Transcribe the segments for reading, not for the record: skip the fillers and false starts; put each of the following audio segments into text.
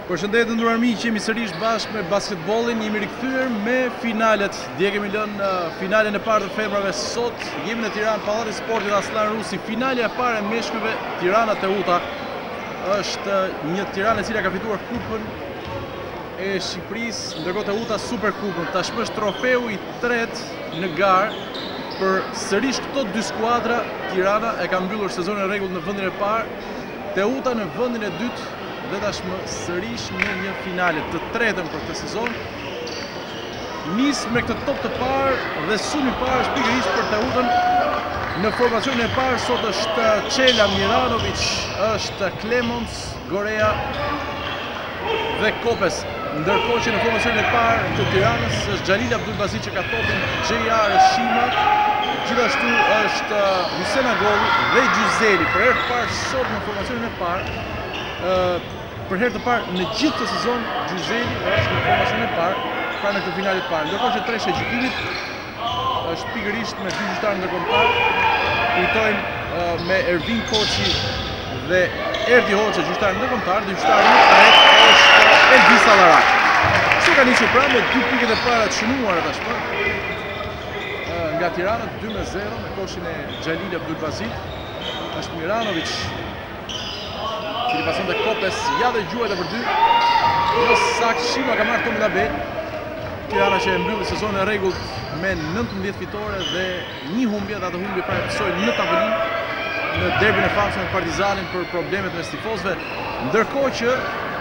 Përshëndetje të nderuar miq, jemi sërish bashkë me basketbollin, jemi rikthyer me finalet. Dje kemi lënë finalen e parë të femrave, sot jemi në Tiranë, Pallati i Sportit Aslan Rusi. Finalja e parë e meshkujve Tirana Teuta është një Tiranë e cila ka fituar kupën e Shqipërisë, ndërkohë Teuta Superkupën. Tashmë është trofeu i tretë në garë për sërish këto dy skuadra. Tirana e ka mbyllur sezonin e rregullt në vendin e parë, Teuta në vendin e dytë. Dhe tashmë sërish në një finale të tretën për këtë sezon. Nis me këtë top të parë dhe sulmi i parë është pikërisht për Teutën. Në formacionin e parë sot është Çela Miranovic, është Klemons, Gorea dhe Kopes. Ndërkohë që në formacionin e parë të Tiranës është Xhalil Abdulbazi që ka topin, Xhejar Shima, gjithashtu është Hysén Agolli dhe Gjyzeli. Për herë të parë sot në formacionin e parë, për herë të parë në gjithë të sezon, Gjyzeli është në formacionin e parë, pra në këtë finalit parë. Ndërkohë që treshja e gjykimit është pikërisht me dy gjyqtarë ndërkombëtar. Kujtojmë me Ervin Koçi dhe Erdi Hoxha, gjyqtarë ndërkombëtar, dhe gjyqtari i tretë është Elvis Allarak. Kështu ka nisur pra me 2 pikët e para të shënuara tashmë nga Tirana 2-0 me koshin e Xhalil Abdulbazit. Është Miranovic cili pason dhe Kopes, ja dhe gjuajt e për 2. Jo sakt, Shima ka marrë Tomi Labe. Tirana që e mbylli sezonin e rregullt me 19 fitore dhe 1 humbje, dhe ato humbje pra episojnë në tavolinë në derbin e famshëm me Partizanin për problemet me stifozëve, ndërkohë që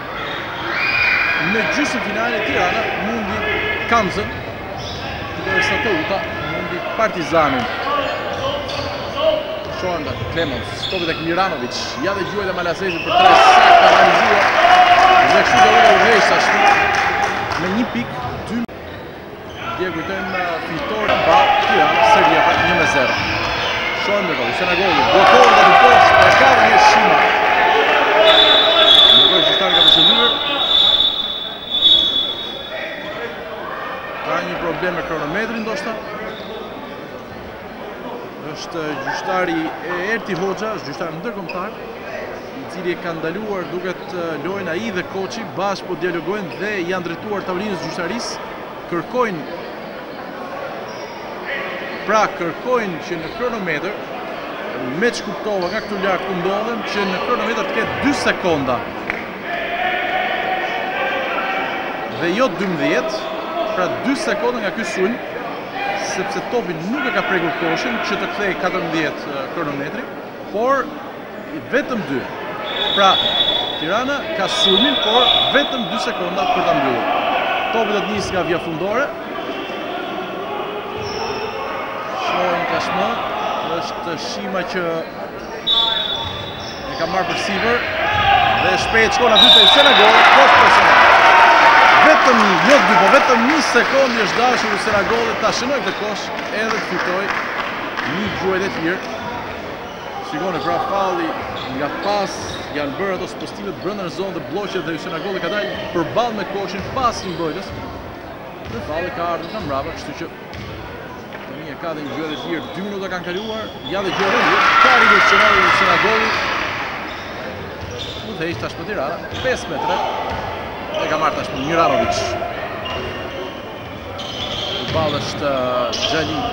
në gjysmën finale Tirana mundi Kamzën, ndërsa Teuta mundi Partizanin. Shohen nga Klemons, stopi tek Miranovic, ja dhe gjuajt e Malasezit për 3 saktë ka realizuar. Dhe kështu do ulla urrejsh ashtu me 1 pikë, 2. Dje kujtojmë fitore pa Tirana, Serbia pra 1-0. Shohen ndërkohë, Hysén Agolli, blokohet nga të poshtë, e ka dhe një Shima. Ndërkohë gjyqtari ka përshëndyer. Ka një problem me kronometrin ndoshta. Është gjyqtari Erdi Hoxha, është gjyqtari ndërkombëtar, i cili e ka ndaluar duket lojën ai dhe Koçi, bashkë po dialogojnë dhe janë drejtuar tavolinës gjyqtarisë. Kërkojnë që në kronometër, me që kuptova nga këtu lartë ku ndodhem, që në kronometër të ketë 2 sekonda. Dhe jo 12, pra 2 sekonda nga ky sulm, sepse topi nuk e ka prekur koshin që të kthej 14 kronometri, por vetëm 2. Pra, Tirana ka sulmin, por vetëm 2 sekonda për ta mbyllur. Topi do të nisë nga vija fundore. Shohim tashmë, është Shima që e ka marrë për sipër dhe shpejt shkon aty te Hysén Agolli, poshtë personal. Vetëm jo 2, po vetëm 1 sekondë është dashur Hysén Agolli ta shënoj këtë kosh edhe të fitoj një gjuajt e tjerë. Shikoni pra falli nga pas janë bërë ato spostimet brenda në zonë dhe bloqet dhe Hysén Agolli ka dalë përballë me koshin pas një mbrojtës. Dhe falli ka ardhur nga mbrapa, kështu që tani e ka dhe një gjuajt e tjerë, 2 minuta kanë kaluar, ja dhe gjuajt e tjerë, ka rritur scenari Hysén Agolli. U thejsh tashmë Tirana, 5 metra. E ka marrë tashmë Miranovic. Përballë është Xhalil.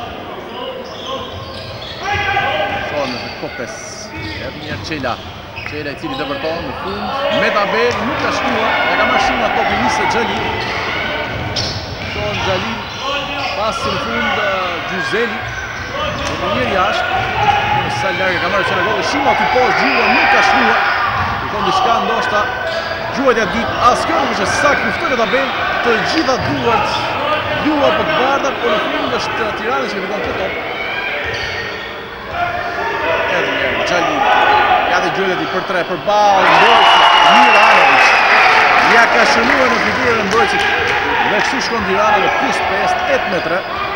Shohen me Kopes. Edhe një Çela. Çela i cili dëvërton në fund. Me tabel nuk ka shkuar. E ka marrë Shima topi nisë Xhalil. Shohen Xhalil. Pasi në fund Gjyzeli. Në njëri jashtë. Sa larg e ka marrë Hysén Agolli. Shima aty poshtë gjua nuk ka shkuar. Kërkon diçka ndoshta. Gjuajtja e dytë, as kjo nuk është saktë, luftoi në tabelë, të gjitha duart për të bardha, por në fund është Tirana që fiton këtë top. Edhe një herë, Xhalil, ja dhe gjuajtja e tij për 3 përballë Miranovic. Ja ka shënuar në figurën e mbrojtësit. Dhe kështu shkon Tirana në plus 5, 8 metra.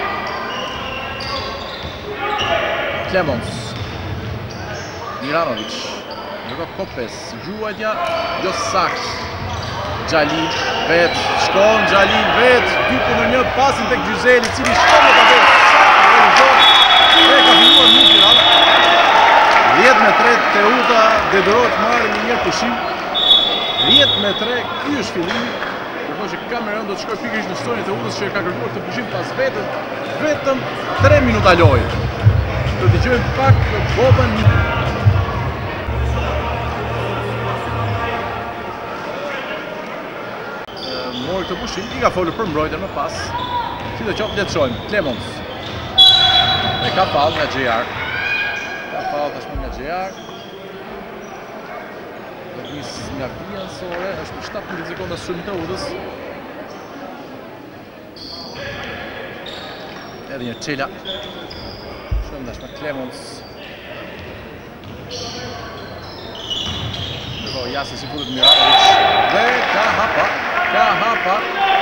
Klemons, Miranovic. Ndërkohë Kopes, gjuajtja jo sakt. Xhalil vet, shkon Xhalil vet, 2-1 pasin tek Gjyzeli, i cili shkon në tabelë. Dhe ka filluar një Tirana. 10-3 Teuta detyrohet të marrë një pushim 10-3, ky është fillimi. Ndërkohë që Kameron do të shkojë pikërisht në stonjën e udhës që ka kërkuar të pushim pas vetëm 3 minuta lojë. Do të dëgjojmë pak Boban. Mori këtë pushim, i ka folur për mbrojtjen më pas. Sidoqoftë le të shohim. Clemons. E ka faull nga JR. Ka faull tashmë nga JR. Nga vija nësore, është për 17 sekonda shumë të udhës. Edhe një Qela. Shumë dashme Clemons. Ndërko Jasi si futet Miranovic. Dhe ka hapa.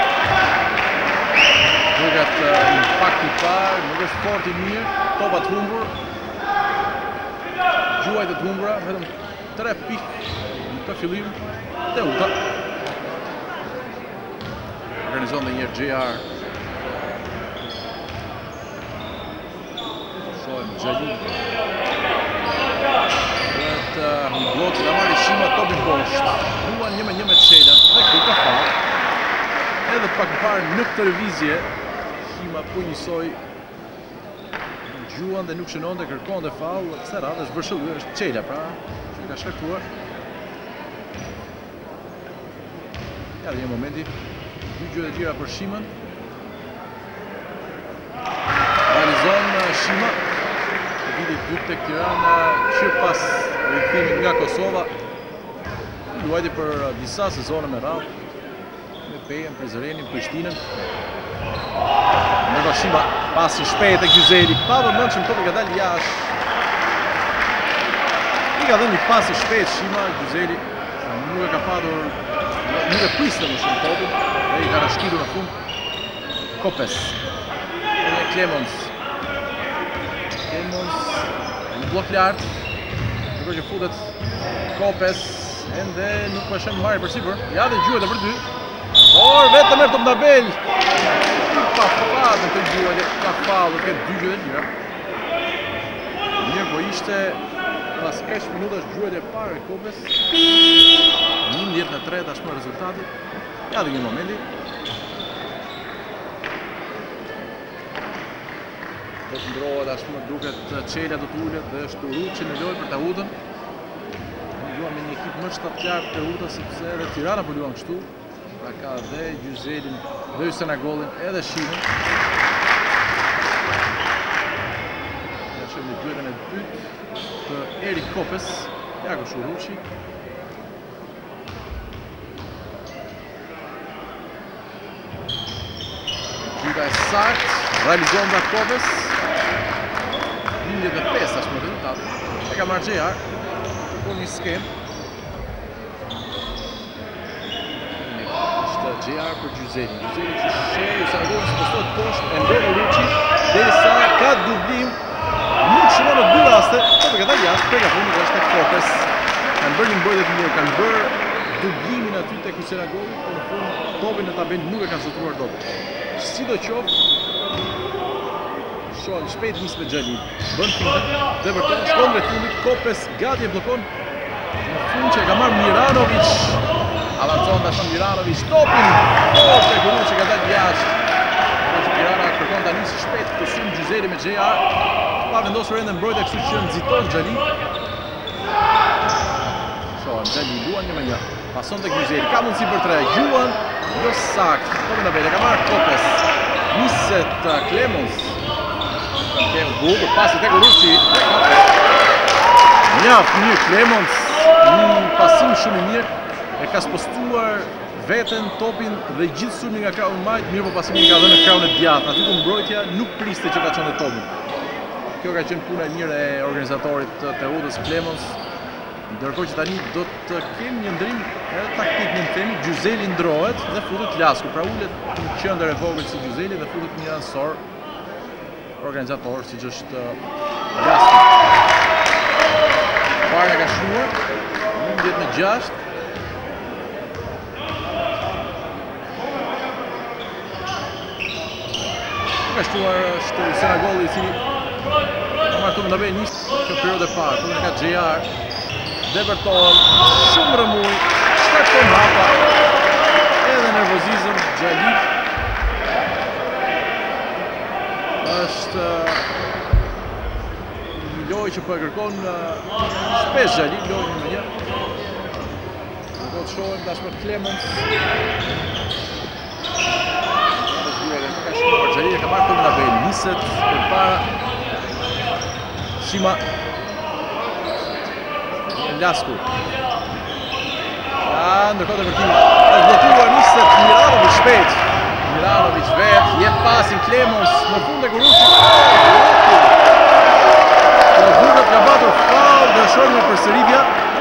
Duket impakt i parë, nuk është fort i mirë. Topat humbur. Gjuajt e të humbura, vetëm 3 pikë. Të fillim dhe uta. Organizon dhe njërë JR. Shohem Gjali. Dhe të blokë dhe marri Shima topin poshtë. Duan një me Qela. Dhe këtu ka faull. Edhe pak parë në këtë revizje Shima po njësoj gjuan dhe nuk shënon dhe kërkon dhe faull. Kësa radhe është bërshëllu, është Qela pra që ka shkaktuar. Ja dhe një momenti, 2 gjë të tjera për Shimën. Realizon Shima. Viti 2 tek Tirana që pas rikthimit nga Kosova. Luajti për disa sezone me radhë. Me Pejën, Prizrenin, Prishtinën. Ndërkohë Shima pasi shpejt e Gjuzeli. Pa vëmendshëm topi ka dalë jashtë. I ka dhënë një pasi shpejt Shima, Gjuzeli. Nuk e ka padur. Nuk e priste më shumë topin, dhe i ka rashkitur në fund Kopes. Edhe Clemons. Një blok lartë. Ndërkohë që futet Kopes, ende nuk po shem marrë për sipër. Ja dhe gjuhet e për 2. Por vetëm e të mdabel. Pa fatë të gjuhet, ka fallur këtë 2 gjë të tjera. Mirë po ishte pas kaq minutash gjuhet e parë e Kopes. 11-3 tashmë rezultati. Ja dhe një momenti. Do të ndrohet tashmë duket Qela do të ulet dhe është Uruçi në lojë për ta udhën. Luan me një ekip më shtatlar të udhën sepse edhe Tirana po luan kështu. Pra ka dhe Gjuzelin, dhe Senegalin, edhe Shimën. Ja shohim në pyetjen e dytë të Erik Kopes. Ja kush Uruçi. Gjyka e sakt, realizon nga Kopes. 15 tashmë rezultati. E ka marrë JR. Por një skem. Ishte JR për Gjuzeli. Gjuzeli që shërë, Senegalin së postohet poshtë, e ndorë Uruçi, derisa ka dublim. Nuk shënon në 2 raste, topi ka dalë jashtë, pega fundi është tek Kopes. Kanë bërë një mbrojtje të mirë, kanë bërë dublimin aty tek Senegali, por në fund topin në tabel nuk e kanë zotruar dot. Sidoqoftë, shohim shpejt nis me Xhalin. Bën finte, dhe vërtet shkon drejt fundit, Kopes gati e bllokon. Në fund që e ka marrë Miranovic. Avancon tashmë Miranovic topin. Ose Uruçi që ka dalë jashtë. Tirana kërkon tani si shpejt të sulm Gjuzeli me JR. Pa vendosur ende mbrojtja kështu që nxiton Xhali. Shohim Xhali luan një me një. Pason tek Gjuzeli, ka mundësi për 3. Gjuan, jo sakt. Topin e ka marrë Kopes. Niset Clemons. Clemons bukur, pasi tek Uruçi. Mjaft mirë Clemons. Një pasim shumë i mirë. E ka spostuar veten topin dhe gjithë sulmi nga krahu i majt, mirë po pasimi ka dhënë në krahun e djathtë. Aty ku mbrojtja nuk priste që ka çonte topin. Kjo ka qenë puna e mirë e organizatorit të udhës Clemons. Ndërkohë që tani do të kemi një ndrim edhe taktik në themi, Gjuzeli ndrohet dhe futet Lasku. Pra ulet në qendër e vogël si Gjuzeli dhe futet një ansor organizator siç është Lasku. Para ka shkuar 11-6. Ka shtuar është Senegali i cili ka marrë në vend nisë kjo periudhë e parë, kur ka JR Deverton shumë rëmuj, Shtakon hapa. Edhe nervozizëm, Xhalit. Është një lojë që po e kërkon shpesh Xhalit, lojën në një. Do të shohim tashmë Clemens. Xhalit ka marrë në tabelë, niset përpara Shima Lasku. Ndërkohë të vërtimi është blokuar niset Miranovic shpejt. Miranovic vet, jep pasin Clemens në fund e Kuruçit. Po duket ka batur faul, dëshon me përsëritja.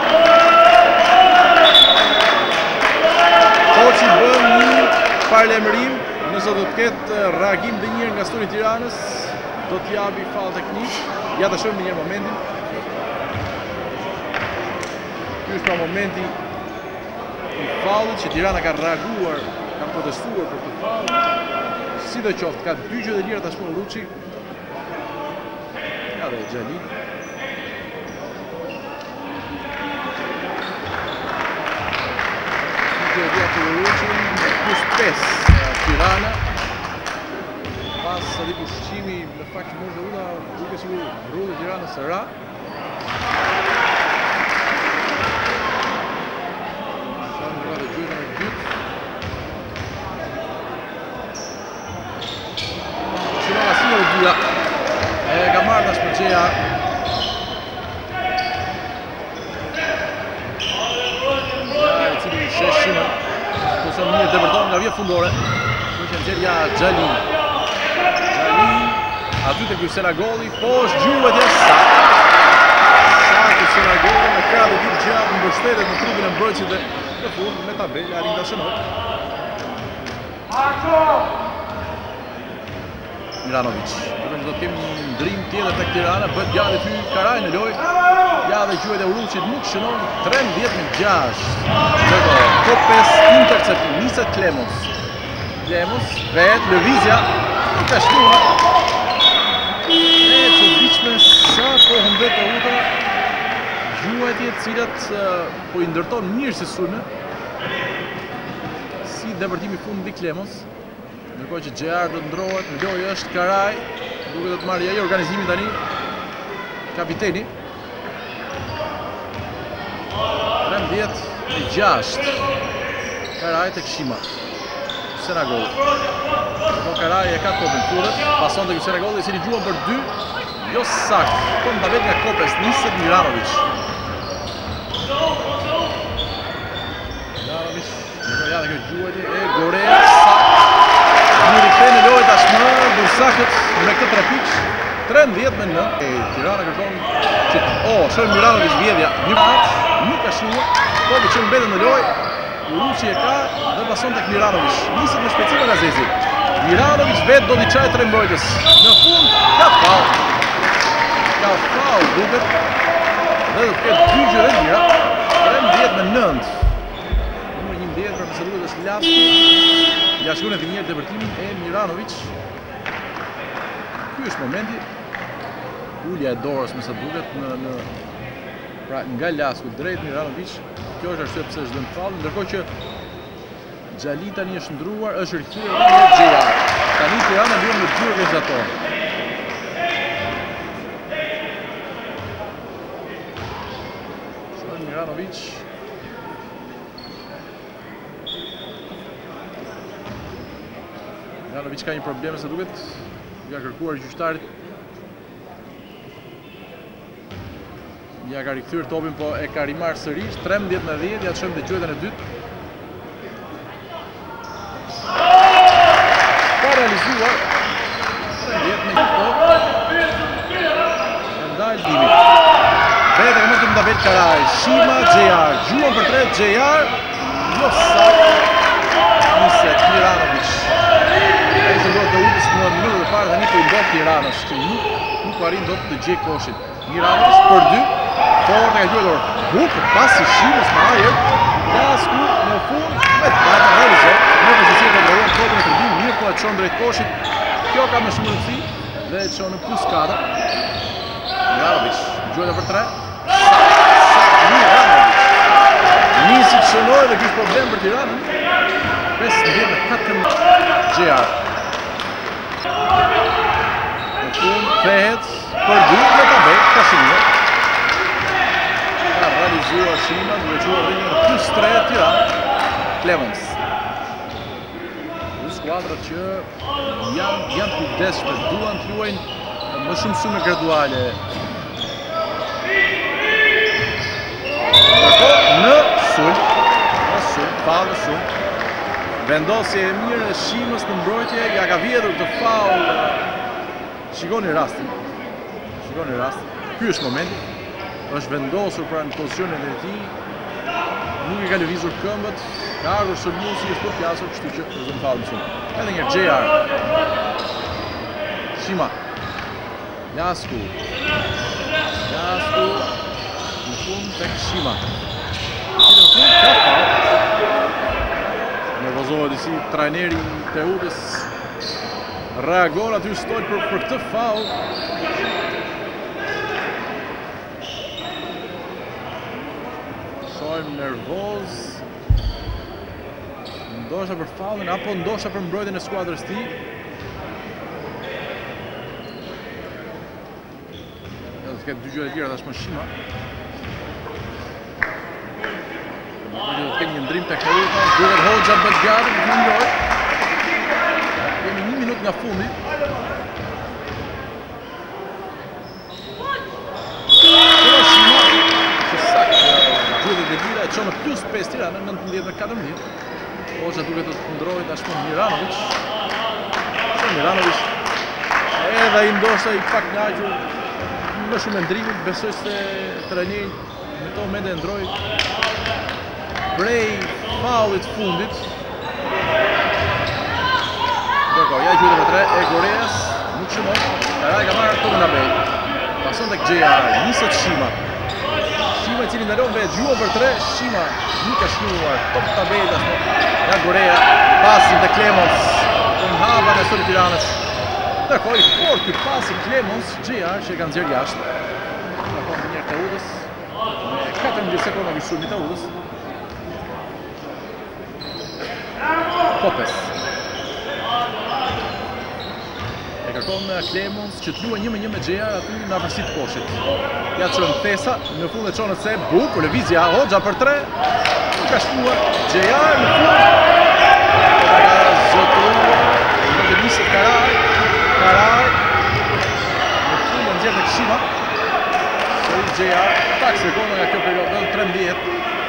Koçi bën një parlemërim, nëse do të ketë reagim dhe njërë nga Sturi Tiranës, do t'japi faul teknik. Ja të shohim një momentin. Ky është pra momenti i faulit që Tirana ka reaguar, ka protestuar për këtë faul. Sidoqoftë, ka dy gjë të lira tashmë Kuruçi. Ja dhe Xhalit. Plus 5 Tirana. Pas di pushimi në fakt që mund të uda duke sigur rrugë Tirana së ra. Shanë në rrëdhe gjyëta në dytë. Shima Vasile dhe dyja. E ka marrë në shpëgjeja. Shima. Pozion mirë depërton nga vjet fundore. Është nxjerrja Xhalin. Aty te Senagolli, po është gjuhëtja saktë. Saktë Senagolli me krah të ditë gjatë mbështetet në trupin e mbrojtësit dhe në fund me tabelë arrin ta shënoj. Miranovic. Do të kemi një ndrim tjetër tek Tirana, bëhet gjatë ty Karaj në lojë. Ja dhe gjuhët e Uruçit nuk shënon 13-6. Kopes intercept, niset Clemens. Clemens, vet, lëvizja, i ka shtuar. E që diqme sa po hëndet e uta, gjuhët e cilat po i ndërton mirë si sulme. Si depërtimi fund mbi Clemens. Ndërkohë që Gjear do të ndrohet, në lojë është Karaj, duke do të marrë ai organizimin tani. Kapiteni. 13-6. Karaj tek Shima. Senagolli. Po Karaj e ka kopën kurrët, pason tek Senagolli i cili gjuan për 2. Jo sakt. Kom tabet nga Kopes, niset Miranovic. Miranovic, ja dhe kjo gjuajtje e Gorea sakt. Një rikthej në lojë tashmë, Bursakët me këtë trepik. 13-9. Tirana kërkon që shohim Miranovic vjedhja. Një ka shnuar, po që mbetën në lojë. Kuruçi e ka dhe pason tek Miranovic. Niset me shpejtësi nga Zezi. Miranovic vetë do t'i çajë tre mbrojtës. Në fund ka faul. Ka faul duket. Dhe do të ketë dy gjëra të mira. 13-9. Numri 11 për se duket është Lasku. Ja shkon edhe një herë depërtimin e Miranovic. Ky është momenti. Ulja e dorës me sa duket në pra nga Lasku drejt Miranovic. Kjo është arsye pse është dhënë faull, ndërkohë që Xhalit tani është ndruar, është rikthyer edhe në Xheja. Tani Tirana bën me dy organizator. Shohim Miranovic. Miranovic ka një problem se duket, ja kërkuar gjyqtarit. Ja ka rikthyer topin, po e ka rimar sërish, 13-10, ja të shojmë dhe gjuetën e dytë. Ka realizuar, 13-1, po. E ndalë Dimi. Vete ka mos të më tabel Karaj, Shima, Gjejar, gjuën për 3, Gjejar, jo saktë, niset Miranovic. E ishte duhet të ultës në minutët e parë dhe një po i ndodh Tiranës, që nuk arrin do të gjej koshin. Miranovic për 2. Forte ka gjuetur Huk, pasi Shimës më ajer. Lasku në fund me të patë realizor. Në pozicion të ndërruan topin e kërbim, mirë po e çon drejt koshit. Kjo ka më shumë rëndësi dhe e çon në +4. Miranovic, gjuetur për 3. Miranovic. Nisi të shënoj dhe ky Zua Shima, duke quar rritjen në +3 Tiranë. Clemons. Skuadrat që janë kujdesshme, duan të luajnë më shumë sume graduale. Në sulm, faull në sulm. Vendosje e mirë e Shimës në mbrojtje, ja ka vjedhur të faull. Shikoni rastin. Ky është momenti. Është vendosur pra në pozicionin e tij. Nuk i ka lëvizur këmbët. Ka ardhur sulmuesi i është pjasur, kështu që është faull në sulm. Edhe një JR. Shima. Jasku. Në fund tek Shima. Ka faull. Nervozohet si trajneri i Teutës. Reagon aty Stol për këtë faull. Shohim nervoz. Ndoshta për faullin apo ndoshta për mbrojtjen e skuadrës tij. Ka dy gjëra të tjera tashmë Shima. Do të kemi një ndrim tek Teuta, duhet Hoxha bëhet gati të ndrojë. Kemi 1 minutë nga fundi. Shima, që saktë gjuhët e lira e çon në +5 Tirana, 19-14. Hoxha duhet të ndrojë tashmë Miranovic. Miranovic edhe ai ndoshta i pak knaqur. Më shumë ndrimit, besoj se trajneri në këto momente e ndroi prej faullit fundit. Ndërkohë, ja gjuhët e 3 e Goreas, nuk shënon. Karaj ka marrë tokën Abel. Pason tek JR, niset Shima. Shima i cili ndalon vetë gjuhën për 3, Shima nuk ka shnuar top tabelës. Ja Gorea, pasin te Clemons, në hava në Soli Tiranës. Ndërkohë i fort ky pasi Clemons, JR që e kanë nxjerr jashtë. Ndërkohë një herë Teutës me 14 sekonda në sulmin e Teutës. Popes. E kërkon Clemons që të luajë 1-1 me JR aty në afërsi të koshit. Ja çon Tesa, në fund e çon se bukur lëvizja Hoxha për 3. Ka shtuar JR në fund. Ka zotruar, në nisë Karaj. Në fund në nxjerr tek Shima. Sërish JR, pak sekonda nga kjo periudhë, 13.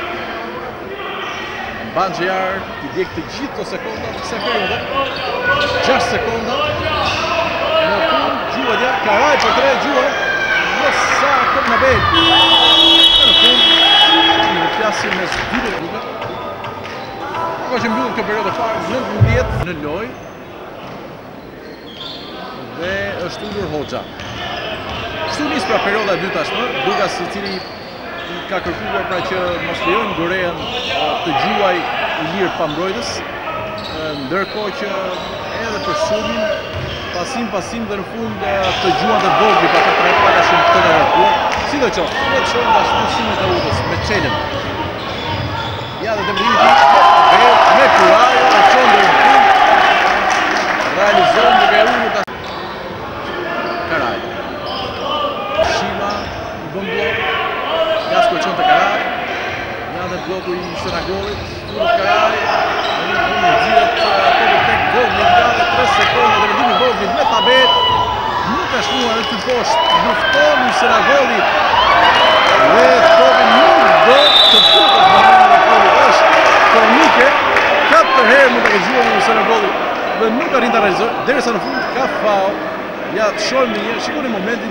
Mban JR t'i djeg të gjithë këto sekonda në kësaj periudhe. 6 sekonda. Në fund gjuhët ja, Karaj për 3 gjuhët. Në sa top në bel. Në fund, në flasim mes dyre duke. Ka që mbyllën kjo periudhë parë, 19 në lojë. Dhe është ulur Hoxha. Kështu nis pra perioda e dytë tashmë, Dukas i cili ka kërkuar pra që mos lejojnë Gorean të gjuaj i lirë pa mbrojtës, ndërkohë që edhe për sulmin pasim dhe në fund të gjuan të vogli pa të tre paka shumë të nga rëkuar. Sidoqoftë, le të shohim tashmë sulmin e Teutës me Çelën. Ja dhe ndërmërimi me kurajo e çon deri në fund. Realizon duke ulur Karaj. Shima i bën blok. Jasko çon te Karaj. Ja dhe bloku i Shënagolit. Turët Karaj. Në fund nxirret tokë tek Vogli, nga 3 sekonda dhe vendimi i Voglit me tabel. Nuk ka shnuar edhe ty poshtë. Lufton i Shënagolit. Dhe tokën nuk do të futet në momentin e është komike. 4 herë mund të gjuajë në Shënagolit dhe nuk arrin ta realizojë derisa në fund ka faull. Ja të shohim një herë, shikoni momentin.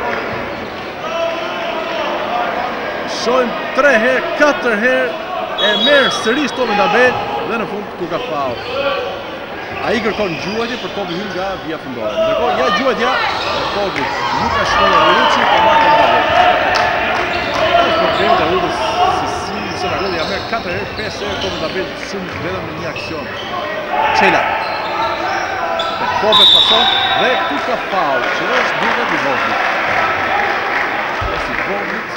Shohim 3 herë, 4 herë e merr sërish tokën tabel dhe në fund ku ka faull. Ai kërkon gjuajtje për tokën hyn nga via fundore. Ndërkohë ja gjuajtja e Voglit. Nuk ka shkuar Ruçi për marrën e tabel. Është problemi të Udës si Shënagolli ja merr 4 herë, 5 herë tokën tabel shumë vetëm në një aksion. Çela. Popes pason dhe këtu ka faull që është duket i Voglit. Është i Voglit.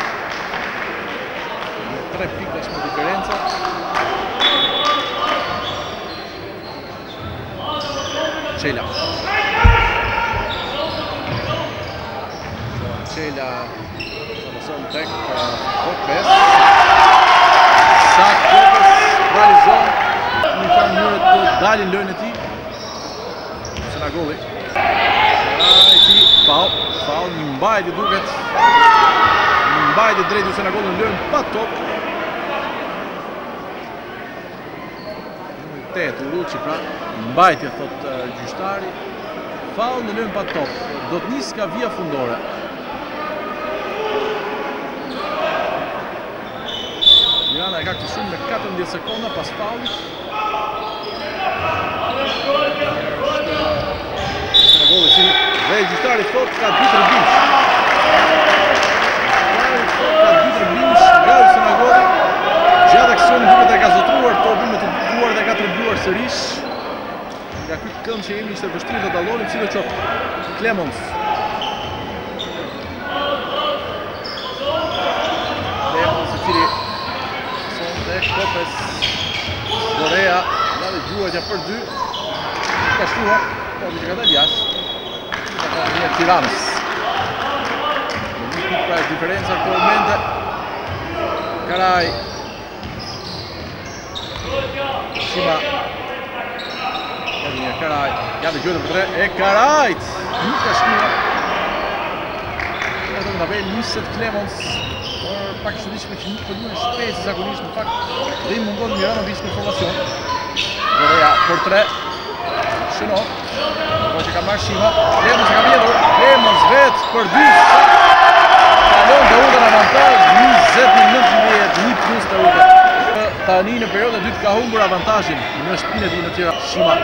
Me 3 pikë është me diferenca. Çela. Çela pason tek Popes. dalin lojën e tij. Senagolli. Faul, një mbajtje duket. Një mbajtje drejt Senagolli në lojën pa top. 8 Uruçi, pra mbajtje thot gjyqtari. Faul në lojën pa top. Do të nisë ka via fundore. Tirana e ka këtë shumë me 14 sekonda pas faulit. Senagolli si dhe gjyqtari thot ka 2 tribimsh. Ka 2 tribimsh nga Senagolli. Gjatë aksionit duket e ka zotruar provimet të duar dhe ka trembuar sërish. Nga ky kënd që jemi ishte vështirë të dallonim sidoqoftë. Clemons. Clemons i cili sonte Kopes. Gorea, nga dhe gjuajtja për 2. Ka shtuar, po që ka dalë jashtë. Ka të një Tiranës. Në një pik pra e diferenca në këtë momente. Karaj. Shima. Një Karaj. Ja dhe gjojtë për 3. E Karajt! Nuk ka shtuar. Në të nga vejnë njësët Clemons. Por pak shëdishme që nuk përluën shpejt si zakonisht në fakt. Dhe i mungon Miranovic në formacion. Gorea për 3. Shënov. Po që ka marrë Shima. Clemons e ka vjetur. Clemons vetë për 2. Kalon të udhën avantaj. 20-19. 1 plus të udhën. Tani në periodën e dytë ka humbur avantajin në shtëpinë e tij në Tiranë. Shima.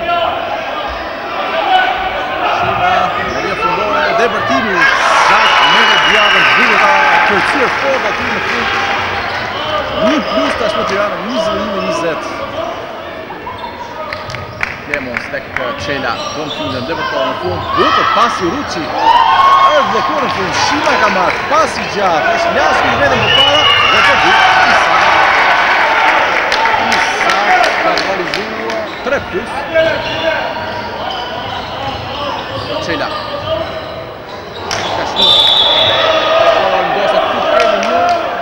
Maria fundore dhe vërtimi. Sakt me Diavën duhet ta kërcyer fort aty në fund. 1 plus tashmë Tirana 21-20. Clemons tek Çela, bën fundën dhe përto në fund. Duhet pasi Uruçi. Është bllokuar në fund. Shima ka marrë pasi gjatë. Është lasur vetëm përpara dhe të dy. Ka realizuar 3 plus. Çela. Ka shtuar. Ndoshta këtu kemi një.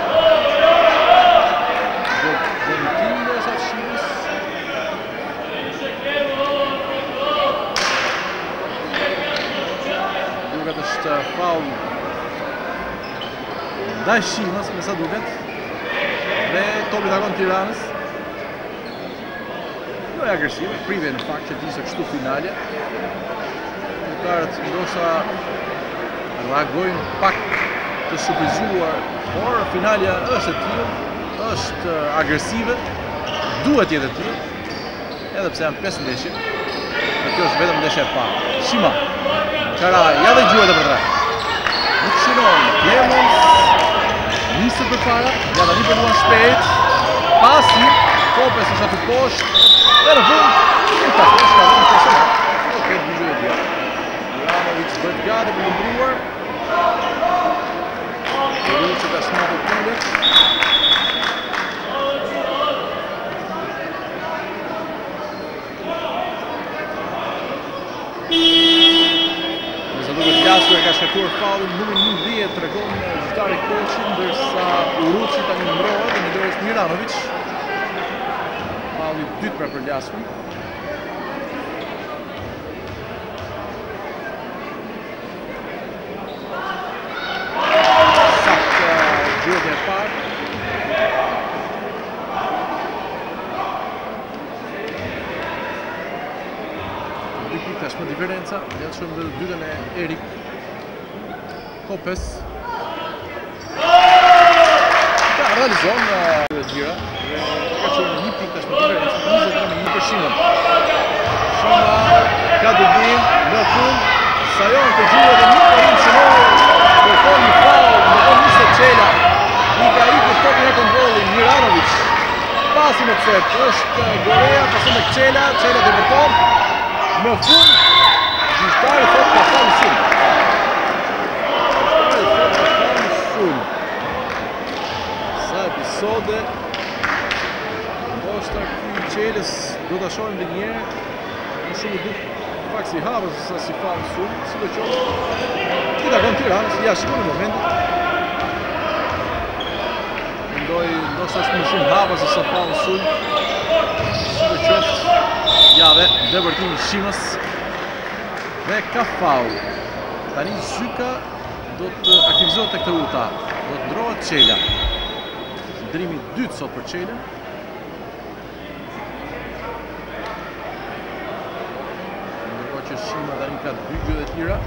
Do të tinde sa Shimës. Duket është faul ndaj Shimës, me sa duket. Dhe topi takon Tiranës. Jo e agresive, prive në fakt që t'isë kështu finalja. Lojtarët ndoshta reagojnë pak të surprizuar, por finalja është e tillë, është agresive, duhet jetë e tillë, edhe pse janë 5 ndeshje. Kjo është vetëm ndeshja e parë. Shima, Karaj, ja dhe gjuhet e për 3. Nuk shinon, Clemons, nisë për para, ja dhe një përluan shpejt, pasi, Kopes është aty poshtë, dhe në fund, një takosh ka dhënë personal. Nuk e të e dja. Miranovic bëhet gati për lëndruar. Uruçi tashmë të tundet. Nëse duket Glasku e ka shkaktuar faulin numër 11 tregon gjyqtari Koçi, ndërsa Uruçi tani mbrohet dhe në dorë është Miranovic. Fauli dytë pra për Glasku. Gjyqtja e parë. Dy pikë tashmë diferenca, ja të shumë dhe të dytën e Erik Kopes. Ka realizon e tjera, dhe ka qërë një pikë tashmë diferenca, 23-1 për Shimën. Shima ka dubim në fund, sajon të gjyre dhe një parim Shimon, kërkon një faul, në do njëse Çela. I ka ikur topin e kontrolin, Miranovic. Pasi në cert, është Gorea, pasin me Çela, Çela dhe vërton. Në fund, gjyqtari thot ka falë sulm. Sa episode, ndoshta ky Çelës do ta shohim edhe një herë. Në shumë duk pak si havës sa si falë sulm, sidoqoftë. Ti takon Tiranës, ja shikoj në momentin. mendoj ndoshta është më shumë hapa se sa faull sulm. Sidoqoftë, ja dhe ndërvërtimi i Shimës dhe ka faull. Tani Zyka do të aktivizohet tek Teuta. Do të ndrohet Çela. Ndrimi i dytë sot për Çelën. Ndërkohë që Shima tani ka 2 gjë të tjera.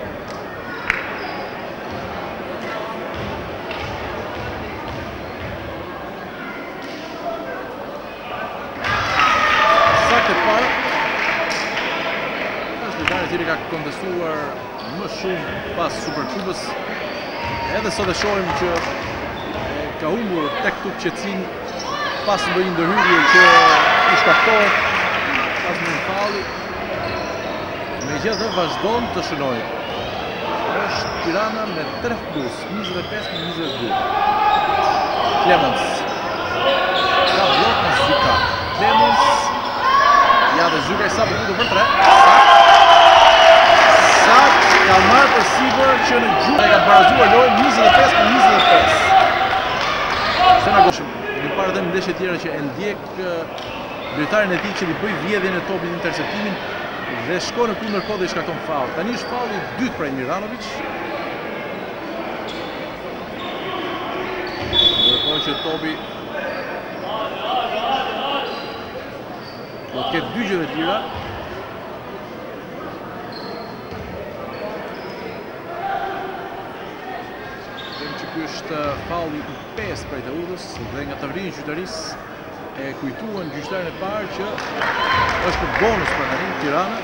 Cili ka kontestuar më shumë pas Superkupës. Edhe sot e shohim që ka humbur tek tub qetësin pas ndonjë ndërhyrje që i shkaktohet pas një falli. Megjithatë vazhdon të shënojë. Është Tirana me 3+, 25-22. Clemens. Ka blok në Zyka. Clemens. Ja dhe Zyka i sa për 3. Ka marrë të sipër që në gjuhë e ka barazuar lojën 25-25. Se në goshëm, një parë dhe në ndeshje tjera që e ndjek lojtarin e tij që i bëj vjedhjen e topit interceptimin dhe shkon në kundër kohë dhe i shkakton faull. Tani është faulli i dytë për Miranovic. Ndërkohë që topi do të ketë 2 gjë të tjera. Është faulli i 5 prej Teutës dhe nga tavrini i qytetarisë e kujtuan gjyqtarin e parë që është për bonus për tani Tirana.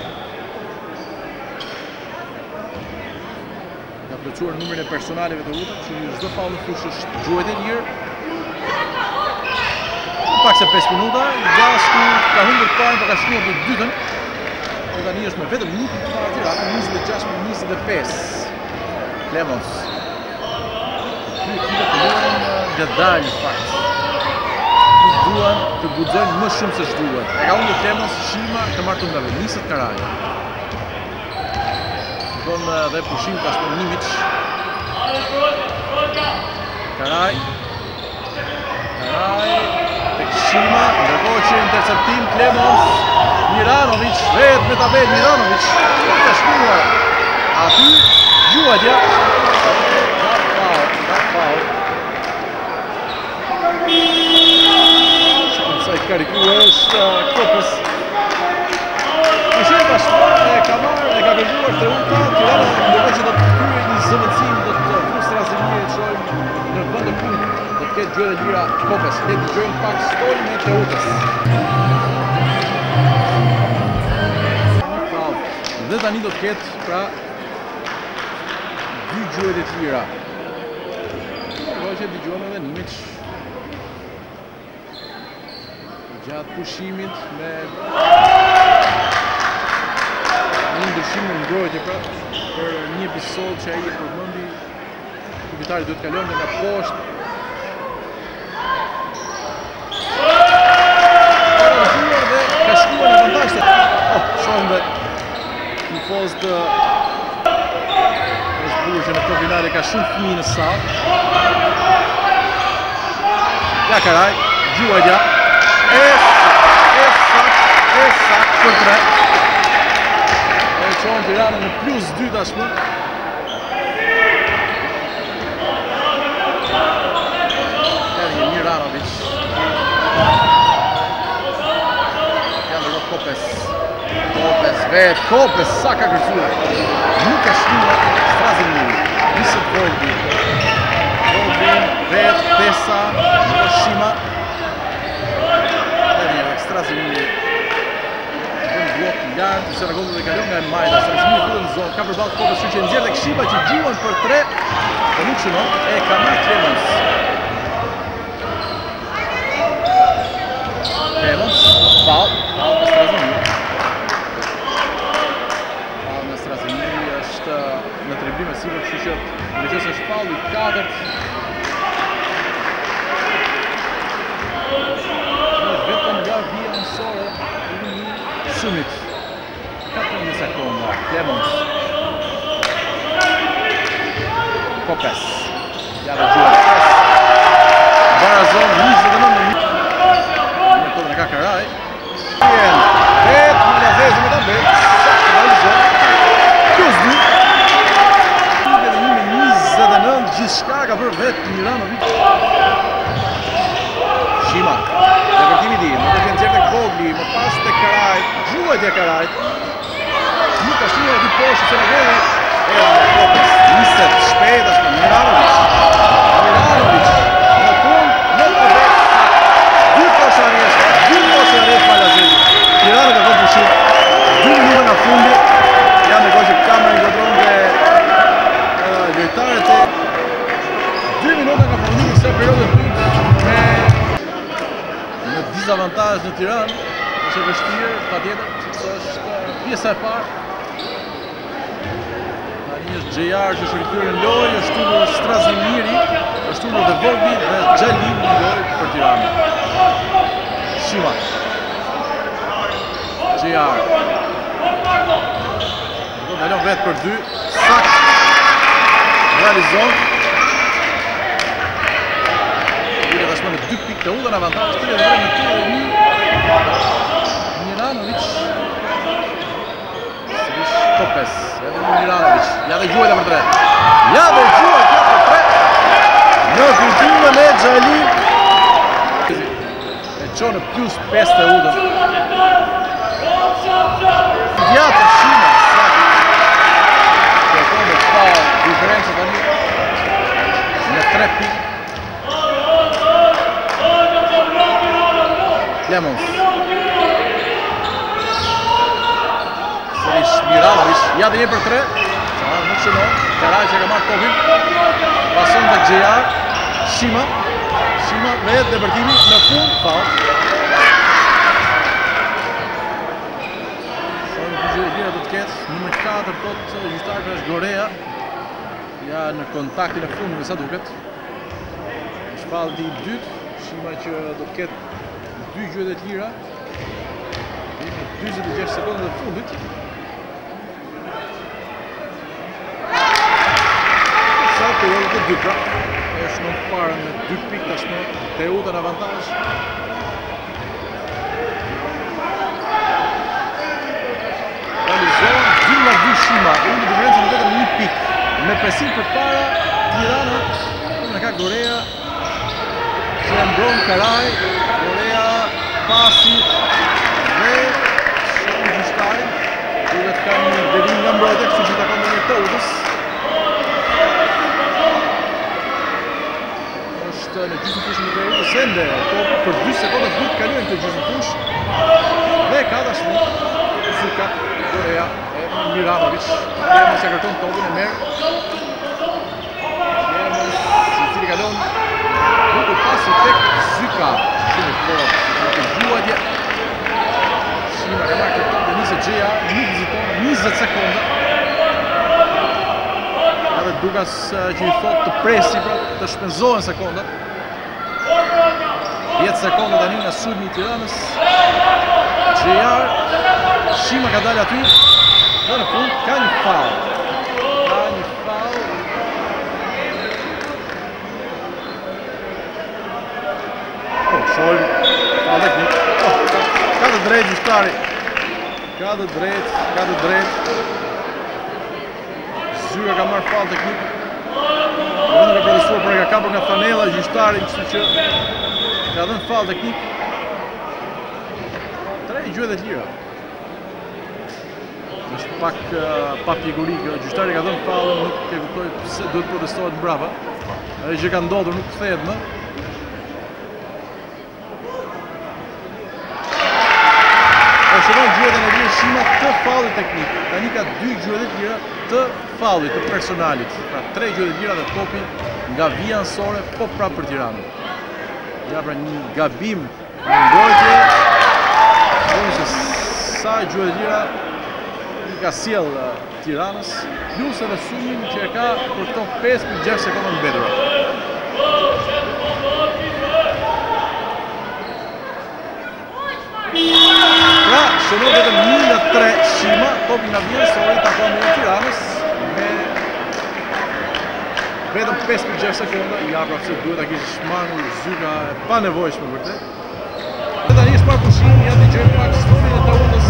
Ka plotësuar numrin e personaleve të Teutës, që çdo faull në fushë është gjuhet e lirë. Pak se 5 minuta, Gjasku ka humbur parën, por ka shkuar për dytën. Dhe tani është me vetëm një pikë para Tirana, 26-25. Clemens. Ekipet të luajnë nga dalë fakt. Nuk duan të guxojnë më shumë se ç'duhet. E ka humbur Clemens, Shima ka marrë tundave, niset Karaj. Don dhe pushim pas për Nimic. Karaj tek Shima, ndërkohë që interceptim Clemens, Miranovic, vetë me tabel Miranovic, ka shkuar aty, gjuajtja. Sa i karikuar është Kopës. Në bashkëpunë e ka marrë, e ka kërkuar Teuta, Tirana, ndërkohë që do të kryej një zëvendësim, do të frustras e mirë të shohim në vend të fundit. Do të ketë gjë të lira Kopës, le të dëgjojmë pak storin e Teutës. Dhe tani do të ketë pra 2 gjë të tjera. Që dëgjojmë edhe Nimic gjatë pushimit me një ndryshim në mbrojtje pra për një episod që ai e përmendi, kupitari duhet kalonte nga poshtë. Dhe ka shkuar në avantazh. Shohim dhe tifoz të që në këto finale ka shumë fëmijë në sallë. Ja Karaj, gjuajtja. E sakt për 3. E qonë Tirana në +2 tashmë. Ergi Miranovic. Ja në rrë Kopes. Kopes, sa ka kërcuar. Nuk ka shkuar Strazimir. Nisët Volbi. Vet, Tesa, Shima. Strazimir. Blok lartë, që regollë dhe kalon nga e Majda. Strazimir full në zonë, ka përballë Kopes që nxjerr tek Shima që gjuan për 3. Dhe nuk shënon, e ka marrë Clemens. Faull për Strazimir. Në triblim e sipër, kështu që megjithëse është faulli i 4. Vetëm nga vija mësore Sumit. 14 sekonda. Clemens. Kopes. Ja dhe gjuajtja. Realizon 29 minuta. Në kodën e ka Karaj. Vetë Malazezi me ta betë. Realizon. Plus 2. 29, gjithçka ka bërë vetë Miranovic. Shima. Depërtimi di, më përkën qërë tek Vogli, më pas tek Karajt. Gjuajtja Karajt. Nuk ka shtuar aty poshtë se në goli. Niset shpejt ashtu Miranovic. Në fund, në përvek. Dy posha rjesht Malazezi. Tirana ka vënë pushim. 2 minuta nga fundi. Janë në gojë që kamera inkodron dhe lojtarët e 2 minuta nga përfundimi se periodën dytë në dizavantazh në Tiranë, është e vështirë, patjetër, sepse është pjesa e parë. Tani është Xhejar që është rikthyer në lojë, është tulur Strazimiri, është tulur dhe Vogli dhe Xhalin në lojë për Tiranë. Shima. Xhejar. Do të vetë për 2. Sakt. Realizon. Bile tashmë në 2 pikë të udhën avantazh 32 Miranovic. Sërish Topes. Edhe Miranovic. Ja dhe gjuajtja për 3. Ja dhe gjuajtja për 3. Në fitymën e Xhalin. E qonë plus 5 të udhën. Djatë Shima. Diferenca tani në 3 pikë. Clemons. Sërish Miranovic. Ja dhe një për 3. Nuk shënon. Karaj që ka marrë topin. Pason të Xhejar. Shima. Shima me depërtimi në fund. Faul. Sa në përgjë e lira do të ketë. Numër 4 tot gjyqtarëve është Gorea. Ja në kontaktin e fundit sa duket. Shpallti i dytë, Shima që do të ketë 2 gjuhët e lira. Në 46 sekondët e fundit. Sa periodën e dytë pra. Është në parë me 2 pikë tashmë të udhën avantazh. Realizon 2-2 Shima, unë diferencën në vetëm 1 pikë. Me presim për para, Tirana, në ka Gorea, që e mbron Karaj, Gorea, pasi dhe shumë gjyqtarin, duke të ka një devim nga mbrojtje, kështu që të ka në të udhës. Është në gjysmë fush në të udhës, ende, për 2 sekonda të duke kalujen të gjysmë fush, dhe ka tashmë, Zuka, Gorea, Miranovic, Clemons se kërton topin e merë. Clemons, si cili kalon, duke pasi tek Zuka. Shumë i fortë, në gjuajtje. Shima ka marrë kërton dhe nisë Xhejar, nuk viziton 20 sekonda. Edhe Dukas që i thot të presi, pra të shpenzohen sekondat. 10 sekonda tani nga sulmi i Tiranës. Xhejar, Shima ka dalë aty. Dhe në fund ka një faul. Shol, faul teknik. Ka të drejt gjyqtari. Ka të drejt. Zyra ka marrë faul teknik. Vëndë ka protestuar për nga kapër nga Fanella, gjyqtari, kështu që ka dhënë faul teknik. 3 gjuhët e lira. Është pak pa pjeguri kjo, gjyqtari ka dhënë faulin, nuk e kuptoj pse duhet protestohet mbrapa. Ai që ka ndodhur nuk kthehet më. Shënon gjuhët e në lirë Shima të faulit teknik. Tani ka 2 gjuhët e lira të faulit, të personalit. Pra 3 gjuhët e lira dhe topi nga vija nësore, po prapë për Tiranën. Ja pra një gabim në mbrojtje. Se sa gjuhët e lira i ka sjell Tiranës, plus edhe sumin që e ka për këto 5.6 sekonda në mbetura. Pra, shënon vetëm 1-3 Shima, topi nga vija nësore i takon me Tiranës me Vetëm 5.6 sekonda, Jakov se duhet ta kishte shmangur zyra e panevojshme vërtet. Dhe tani është parë pushim, ja dëgjojmë pak storin e Daudës.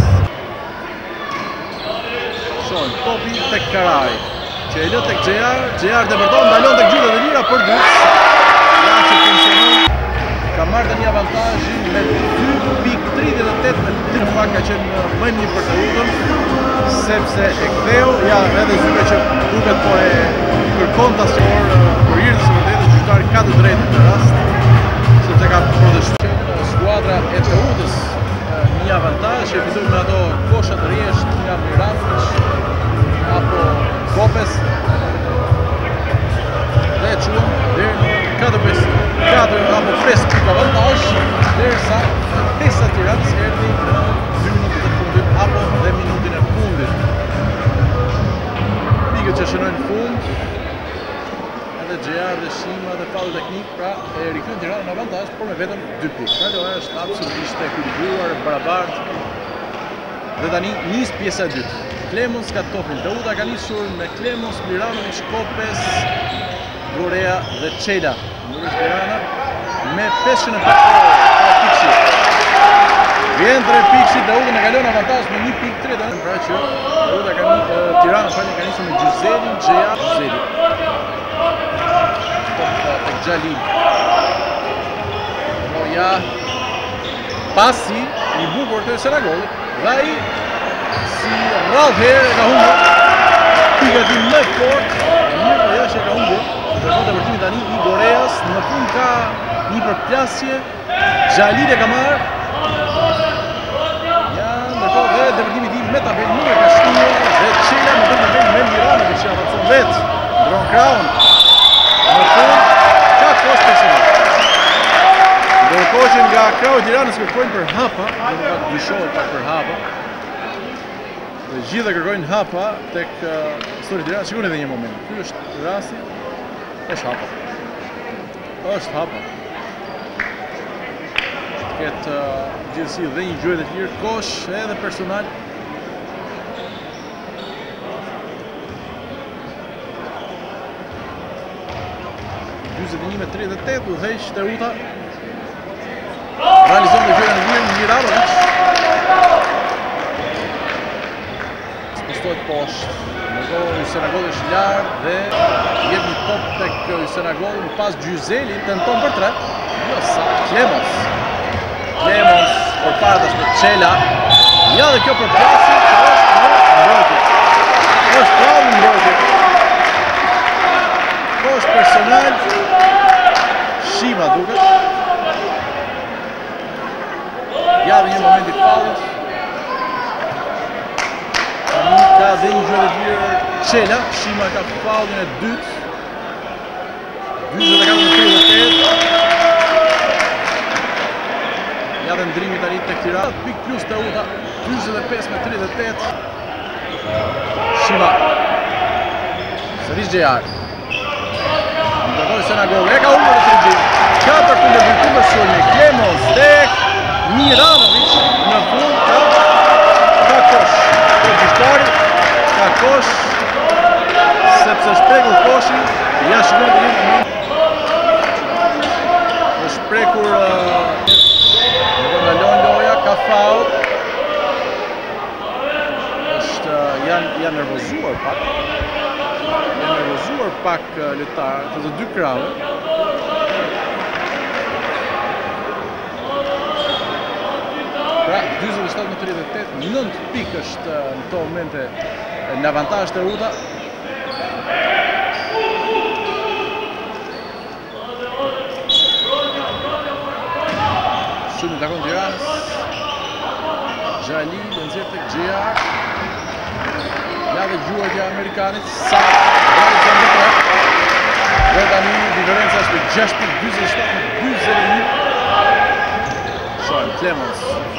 Shohim, topi tek Karaj, që e lë tek Xhejar depërton, ndalon tek gjuhët e lira për dyt. Ja që funksionon. Ka marrë tani avantazhin me 2.38 me tir fakt ka qenë më i mirë për Daudën, sepse e ktheu, ja edhe zyra që duket po e kërkon tasor për hir të së vërtetës, gjyqtari ka të drejtë në rast, sepse ka protestuar skuadra e Daudës një avantazh që fiton me ato kosha të rjesht nga Miranovic apo Kopes dhe e quam deri në 4 apo 5 pikë avantazh, derisa Tesa Tiranës erdhi në 2 minutët e fundit apo dhe minutin e fundit. Pikët që shënojnë në fund, edhe Xhejar dhe Shima dhe falli teknik, pra e rikthen Tirana në avantazh, por me vetëm 2 pikë. Pra loja është absolutisht e ekuilibruar, barabartë. Dhe tani nis pjesa e dytë. Klemons ka topin. Dauda ka nisur me Klemons, Miranovic, Kopes, Gorea dhe Çela. Ndërsa Tirana me 5 Pikshi. Vjen 3 Pikshi, Dauda në kalon avantazh me 1.3. Pra që Dauda Tirana ka nisur me Gjyzelin, Xhejar, tek Xhalil. Ja pasi i bukur të Senagollit, dhe ai si rrallë herë e ka humbur pikëtin më fort, mirë po jashtë e ka humbur. Ndërkohë depërtimi tani i Goreas, në fund ka një përplasje, Xhalil e ka marrë. Ja, ndërkohë dhe depërtimi i tij me tabel nuk e ka shtuar dhe Çela më bën me Miranovic që avancon vetë, ndron krahun. Në fund ka kostë personal. Ndërkohë që nga krahu i Tiranës kërkojnë për hapa, do të dyshohet pak për hapa. Dhe gjithë kërkojnë hapa tek Stori Tirana. Shikoni edhe një moment. Ky është rasti. Është hapa. Është hapa. Këtë gjithësi dhe një gjuhë të lirë, kosh edhe personal. Me 38 u dheq Teuta. Realizon dhe gjërën e lirë Miranovic. Spostohet poshtë. Ndërkohë Senagolli është larg dhe jep një top tek Senagolli, më pas Gjyzeli tenton për 3. Jo sa Klemons përpara tash me Çela. Ja dhe kjo përplasje që është në mbrojtje. Është prapë në mbrojtje. Kosh personal Shima duket. Ja dhe një moment i fallit. Tani ka dhe një gjë të lirë Çela. Shima ka fallin e dytë. 24-38. Ja dhe ndrimi tani tek Tirana. Pik plus Teuta. 45 me 38. Shima. Sërish Xhejar. Ndërkohë Senagolli e ka humbur Trigji. 4 kundër 2 kundër sulmi. Klemons tek Miranovic në fund ka kosh. Tek gjyqtari ka kosh sepse shprekur koshi. Ja shikoni të një moment. Është shprekur ndalon loja, ka faul. Është janë nervozuar pak. Pak lojtarë të dy krahëve. Pra 47 me 38, 9 pikë është në këto momente në avantazh Teuta. Shumë takon Tiranës. Xhalil nxjerr tek Xhejar. Ja dhe gjuajtja amerikanit, sa realizon dhe 3. Dhe tani diferenca është 6.47-21. Shohim, Klemons.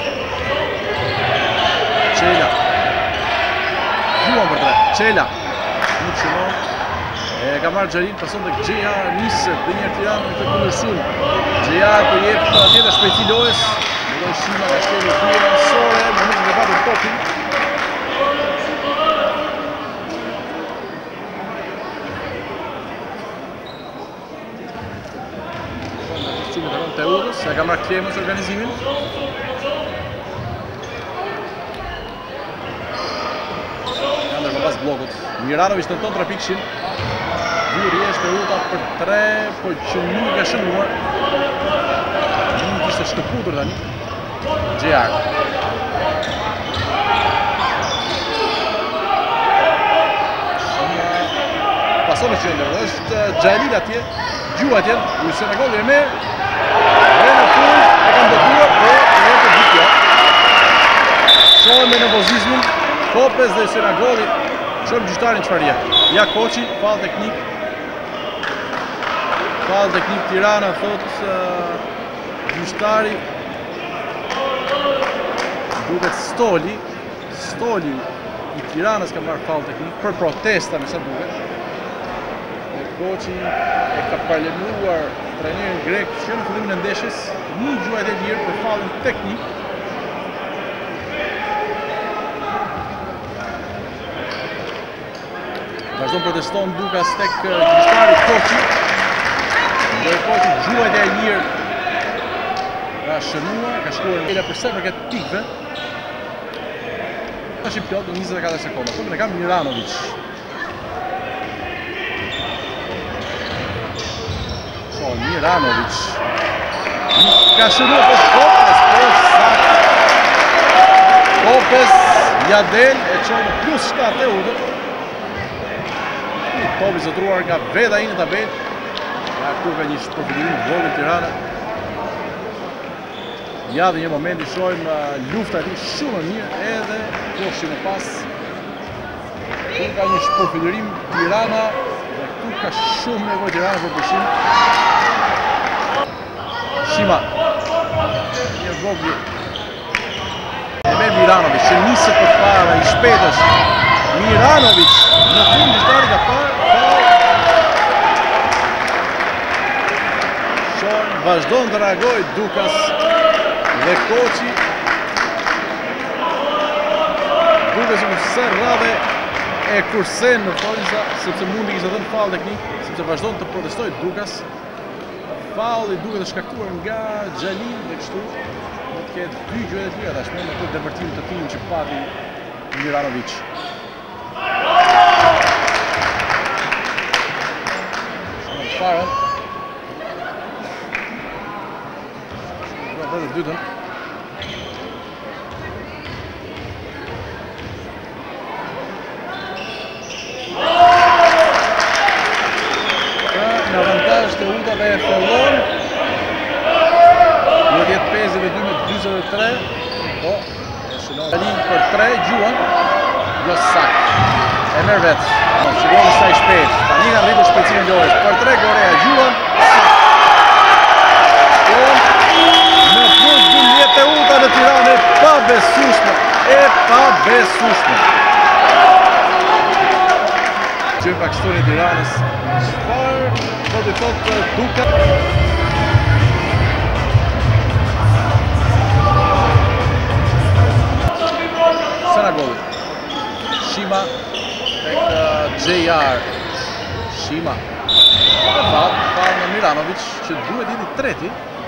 Çela. Gjuan për 3. Çela. Nuk shënon. E ka marrë Xhalil, pason tek Xhejar, niset dhe një Tiranë me këtë kundërshum. Xhejar për jep tjetër shpejtësi lojës. Dhe Shima ka shkelur krye ansore, momentin e patur topin. Teodos, ja ka marrë Klemës organizimin. Ja ndërko pas blokut. Miranovic të tonë 3 pikshin. Dyri është Ruta për 3, po që nuk ka shënuar. Nuk ishte shkëputur tani. Gjejar. Pason në qendër, është Xhalil atje, Gju atje, Senegali e merr. Në fund e kanë botuar, po e të ditja. Shohim me nervozizmin, Kopes dhe Senegali, shohim gjyqtarin çfarë ja. Ja Koçi, faull teknik. Faull teknik Tirana, thot gjyqtari. Duket Stoli i Tiranës ka marrë faull teknik për protesta me sa duket. Koçi e ka parlenuar trajnerin grek që në fillimin e ndeshjes nuk gjuajt e lirë për faullin teknik. Vazhdon proteston Dukas tek gjyqtari Koçi. Koçi gjuajt e lirë ka shënuar, ka shkuar në për sa përket pikëve. Tash i plot në 24 sekonda. Tomin e ka Miranovic. Miranovic ka shënuar për Kopes, Kopes ja del e qonë plus 7 e udhët. Topi zotruar nga veta i në tabel. Ja këtu ka një shpërfilimin vogël Tirana. Ja dhe një moment i shojmë lufta ati shumë mirë edhe koshim e pas. Këtu ka një shpërfilirim Tirana dhe këtu ka shumë nevojë Tirana për pushim. Shima, një vogli e me Miranovic, që nisë për para, i shpetës. Miranovic, në fund gjyqtari ka parë, Shon vazhdon të reagoj Dukas dhe Koçi. Dukas i kurse rrave e kursen në Fonza, sepse mundi kishte dhënë faull teknik, sepse vazhdon të protestoj Dukas. Faulli duket të shkaktuar nga Xhalil dhe kështu do të ketë 2 gjëra të tjera tashmë me këtë dëvërtim të tij që pati Miranovic. Shumë fare. Do të dytën. Në avantazh të Uta dhe e fillon. Duhet jetë 52 me 43. Po, e shënon. Xhalil për 3, Gjuan. Jo sak. E merr vetë. Shikoni sa i shpejt. Tani ka rritur shpejtësinë e lojës. Për 3 Gorea, Gjuan. Në plus 12 e Uta në Tiranë, e pabesueshme. Gjëmë pak shturin e Tiranës. Çfarë po të thotë Duka? Senegali. Shima tek Gjejar. Shima. Faull në Miranovic, që duhet jeti treti.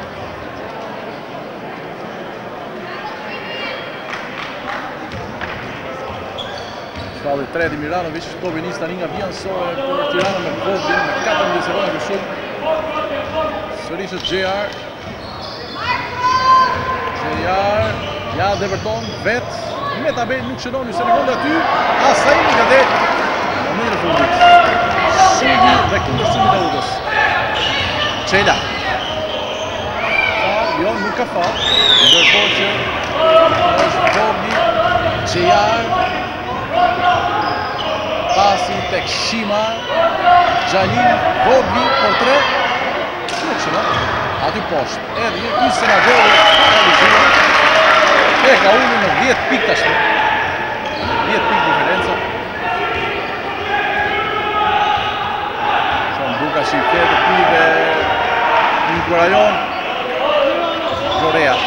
Falli treti Miranovic, topi nis tani nga vjenësore për Tirana me voglin me 14 sekonda më shumë. Sërish është Gjejar. Ja Deverton vet me tabel nuk shënon një sekondë aty. Asaj nga det. Në mënyrë fundit. Shigi dhe kundërshtimit e Udës. Çela. Jo, nuk ka faull. Ndërkohë që është vogli Gjejar. Pasi tek Shima, Xhalil, vogli për 3. Nuk shënon. Aty poshtë. Edhe një Senegali realizuar. E ka ulur në 10 pikë tashmë. 10 pikë diferenca. Shumë Dukas i këtë pive një kurajon. Gorea.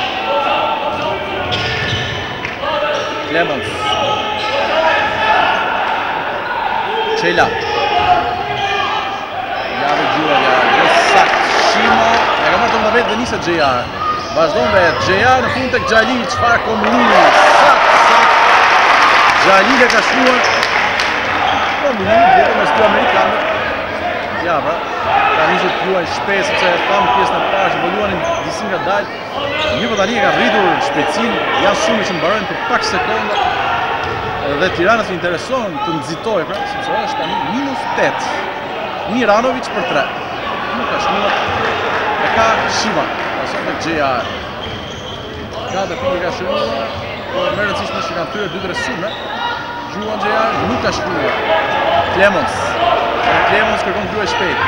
Clemens. Çela. Ja dhe Gjuaja, jo sakt Shima, e ka marrë të vetë dhe niset JR. Vazhdon vetë, JR në fund tek Xhali, çfarë kombinimi. Sakt. Xhali e ka shkuar. Kombinimi vetëm mes dy amerikanëve. Ja, pra. Ka nisur të luajnë shpejt sepse tham pjesën e parë që luanin disi nga dalë. Mirë, tani e ka rritur shpejtësinë, janë shumë që mbarojnë për pak sekonda. Dhe Tirana të intereson të nxitojë, pra, sepse është tani -8. Miranovic për 3. Nuk ka shkuar. E ka Shima, pason tek JR. Ka të pikë ka shkuar, por më rëndësishme është që kanë thyer dy dresume. Juan JR nuk ka shkuar. Clemons kërkon të luajë shpejt.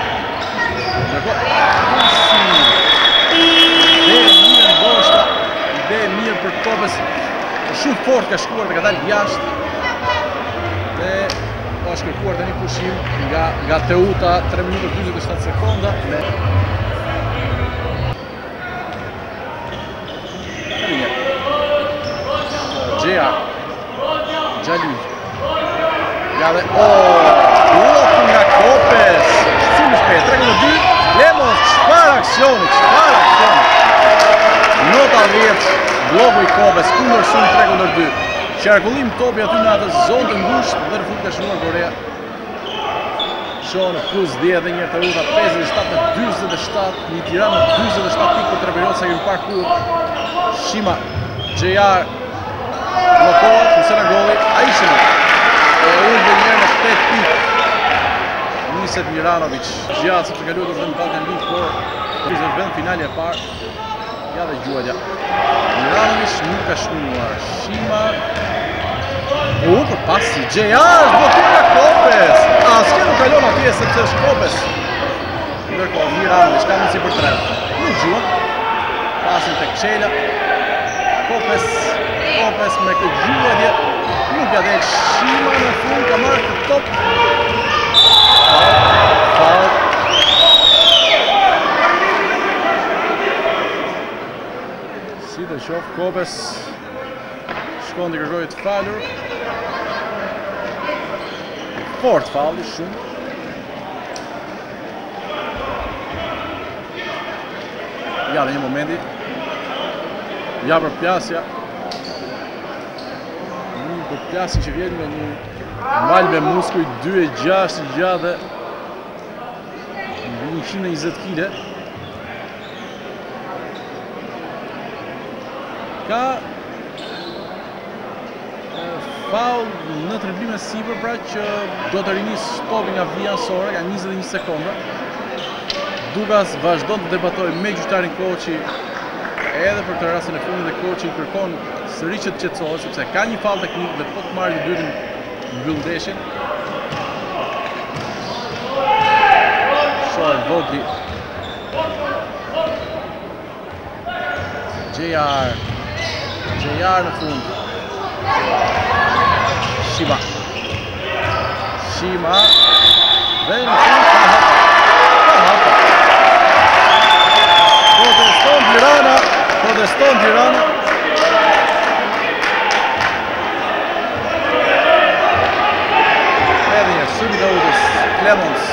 Ide mirë për Kopes. Shumë fort ka shkuar dhe ka dalë jashtë. Dhe është kërkuar tani pushim nga Teuta, 3 minuta 47 sekonda. Gjea Xhali. Ja dhe blok nga Kopes. Shumë shpejt, 3-2. Clemons, çfarë aksioni. Nota 10, bloku i Kopes, kundër shumë 3-2. Qarkullim topi aty në atë zonë të ngushtë dhe në fund ka shkuar Korea. Shonë plus 10 dhe njërë të ruta 57-47, një Tiranë 47 pikë për 3 periodë sa kemi parë kur. Shima, JR, blokohet, Kusena Golli, Aishina. E unë dhe njërë në 8 pikë. Niset Miranovic, gjatë sepse ka luajtur dhe në Balkan League, por është vend finali e parë. Ja dhe gjuajtja. Miranovic nuk ka shkuar. Shima. Për pasi JR blokuar nga Kopes. S'ke nuk kalon atje sepse është Kopes. Ndërkohë Miranovic ka mundësi për 3. Nuk gjuan. Pasin tek Qela. Kopes me këtë gjuajtje. Nuk ja del Shima në fund ka marrë të top. Foul. Si të qoftë, Kopes shkon të kërkojë të falur. Fort falli, shumë. Ja dhe një momenti. Ja për plasja. Një për plasja që vjen me një mal me muskuj 2.6 i gjatë dhe 120 kg. Ka faul në triplimin sipër, pra që do të rinis topi nga vija ansore, ka 21 sekonda. Dukas vazhdon të debatojë me gjyqtarin Koçi edhe për këtë rastin e fundit dhe Koçi kërkon sërish që të qetësohet sepse ka një faul teknik dhe po të marrë të dytin mbyll ndeshjen. Shoh Vogli. JR në fund. Shima. Dhe në fund ka hapa. Proteston Tirana. Edhe një shumë nga udës. Clemons.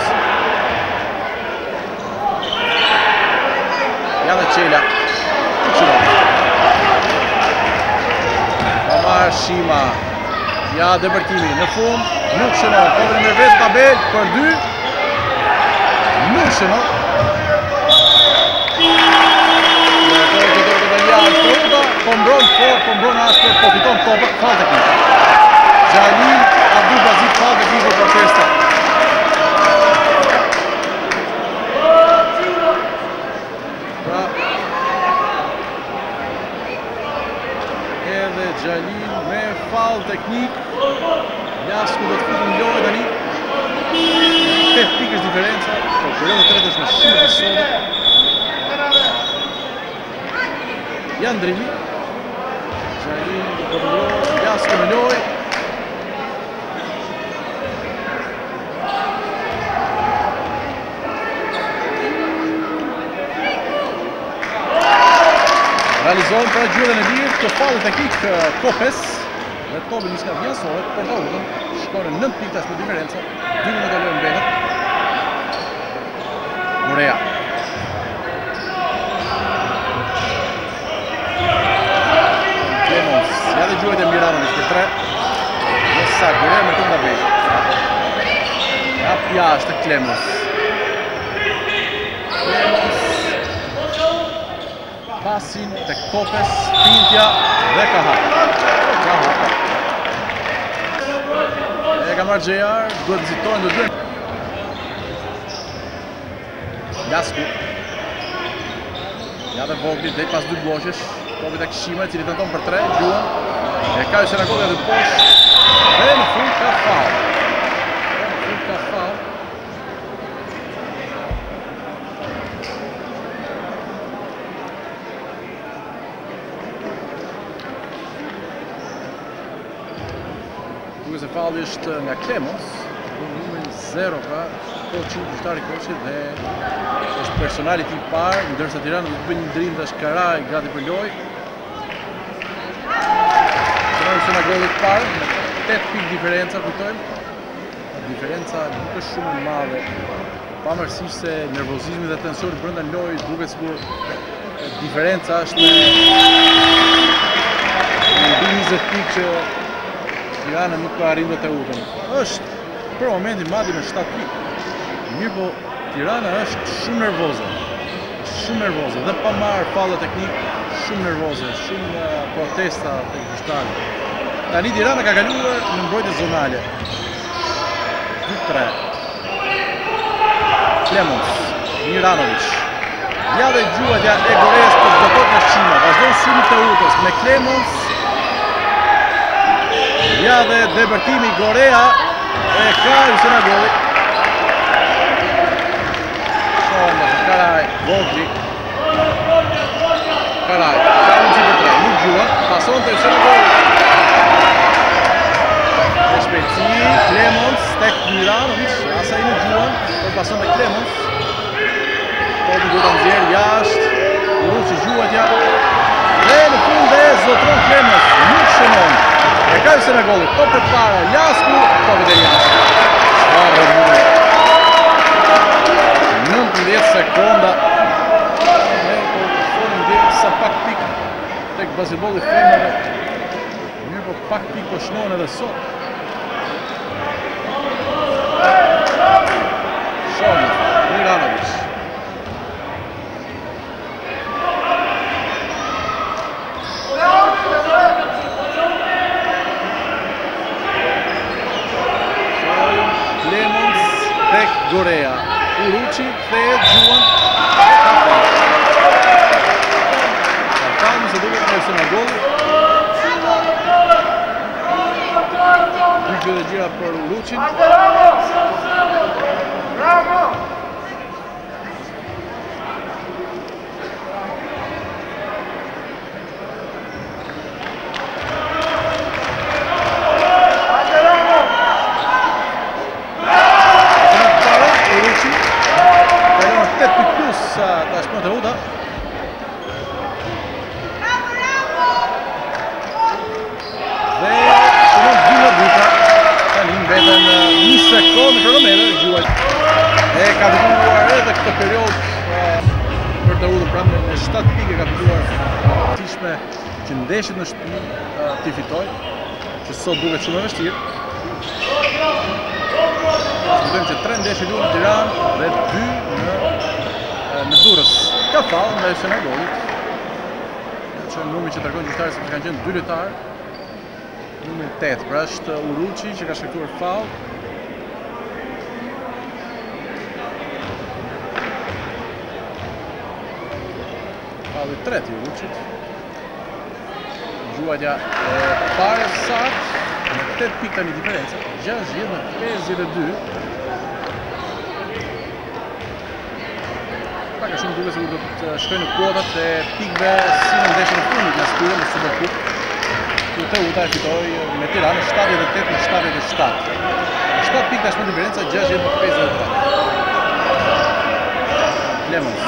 Ja dhe Qela. Shima. Ja depërtimi në fund. Nuk shënon. Kodri me vetë tabel për 2. Nuk shënon. Po mbron fort, po mbron ashpër, po fiton topa, fall teknik. Xhali, Abdul Bazit, fall teknik për protesta. Pra, edhe Xhali me fall teknik. Jas ku do të futur në lojë tani. 8 pikësh diferenca, po periudha e tretë është në shumë të sotë. Janë ndrimi. Xhali do të lojë, Jas ku në lojë. Realizohen pra gjyren e lirë të falë teknik Kopes. Dhe topi nis nga vjansore, por ta udhën. Shkore 9 pikë tash me diferenca. 2 minuta lojë mbetët. Korea. 3. Në sa Gorea me të nga vejtë. Hap jashtë Clemons. Pasin të Kopes, Pintja dhe ka hapa. E ka marrë Gjejar, duhet nëzitojnë, duhet. Lasku. Ja dhe Vogli, dhe pas 2 bloqesh. Kopit e Këshime, cili tenton për 3, Gjuan. E ka Senagolle dhe poshtë. Dhe në fund ka faul. Duke se faulli është nga Clemons, numrin 0 pra, Koçi, gjyqtari Koçi dhe është personali i parë, ndërsa Tirana do të bëjë një ndrim tash Karaj gati për lojë. Tirana në gollit parë, me 8 pikë diferenca, kujtojmë. Diferenca nuk është shumë e madhe, pavarësisht se nervozizmi dhe tensioni brenda lojës duket sikur diferenca është me 20 pikë që Tirana nuk ka arritur të udhën. Është për momentin madje me 7 pikë. Mirë po Tirana është shumë nervoze. Dhe pa marrë falle teknik, shumë nervoze, shumë protesta të gjyqtarit. Tani Tirana ka kaluar në mbrojtje zonale. 2-3. Clemons, Miranovic. Ja dhe gjuajtja e Goreas për zblokuar nga Shqima. Vazhdon sulmi të utës me Clemons. Ja dhe debërtimi Gorea e ka Senagolle. Shohëm dhe Karaj, Vogli. Karaj, ka unë që për 3, nuk gjuan, pason të Senagolle. E shpejtësi, Clemons, tek Miranovic, asa i nuk gjuan, por pason të Clemons. Topi duhet të nëzjerë jashtë, urun që gjuatja. Dhe në fund dhe zotron Clemons, nuk shënon. E ka Senagolle, top për para, Lasku, topit e jashtë. 19 sekonda. Ne po folim dhe sa pak pikë tek basketbolli femrave. Mirë po pak pikë po shnohen edhe sot. Shohim, Miranovic. Gorea, Uruçi, kthehet Gjuan. Ka se duke të nëse në gol. Dykjo dhe gjira për Uruçin. Tash më të ruta. Dhe shënon 2 buta. Tani mbeten 1 sekondë kronometre gjuaj. E ka fituar edhe këtë periudhë për të udhër pra me 7 pikë ka fituar. Tishme që ndeshjet në shtëpi t'i fitoj, që sot duket shumë e vështirë. Kujtojmë që 3 ndeshje luajnë në Tiranë dhe 2 në Durrës. Ka fallë ndaj Senagollit. Që numri që tregon gjyqtarët se kanë qenë 2 lojtarë. Numri 8, pra është Uruçi që ka shkaktuar fallë. Falli 3 i Uruçit. Gjuajtja e parë saktë me 8 pikë tani diferenca. 60-52. Pak e shumë duke se do të shkoj në kuotat e pikëve si në ndeshjen e fundit në Skyre në Superkup. Ku Teuta e fitoi me Tiranë 78-77. 7 pikë tashmë diferenca 60-53. Clemons.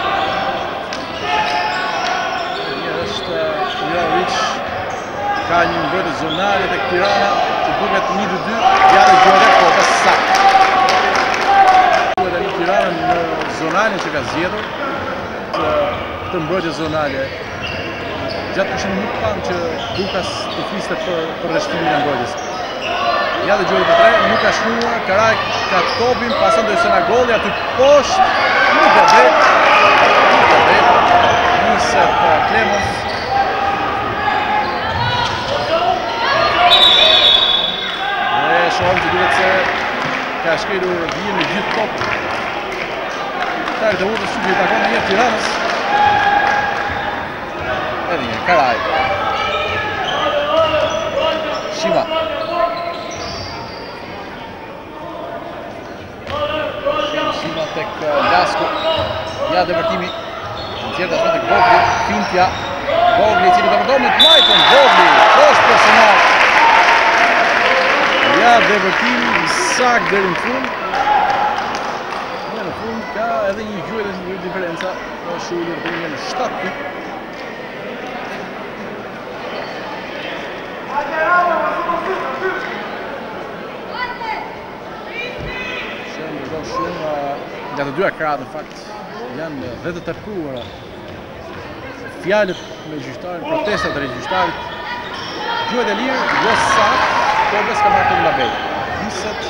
Një është Miranovic. Ka një mbrojtje zonale tek Tirana që duket 1-2. Ja dhe gjore kota saktë. Tirana në zonale që ka zgjedhur këtë mbrojtje zonale Gjatë pushimit nuk pam që Lukas të fliste për rreshtimin e mbrojtjes. Ja dhe gjori për 3, nuk ka shnuar, Karaj ka topin, pason të Sena golli, aty poshtë, nuk gabet, niset Clemons. Dhe shohëm që duhet se ka shkelur vijën në gjithë top. Tajrë të urtës që i takon në një Tiranës. Edhe një, Karaj. Shima. Shima tek Lasku. Ja dëvërtimi. Në tjerë dashme tek Vogli. Fintja. Vogli cili të përdojnë në të majtën. Vogli. Poshtë personal. Ja dëvërtimi. Sak deri në fund. Në fund ka edhe një gjuhë dhe një diferenca. Në shullur dhe një në 7 pik. Nga të dyja kratë, në fakt, janë dhe të tepruara fjalët me gjyqtarin, protestat e gjyqtarit. Gjuhët e lirë, jo saktë, Kobes ka marrë në Labej. Niset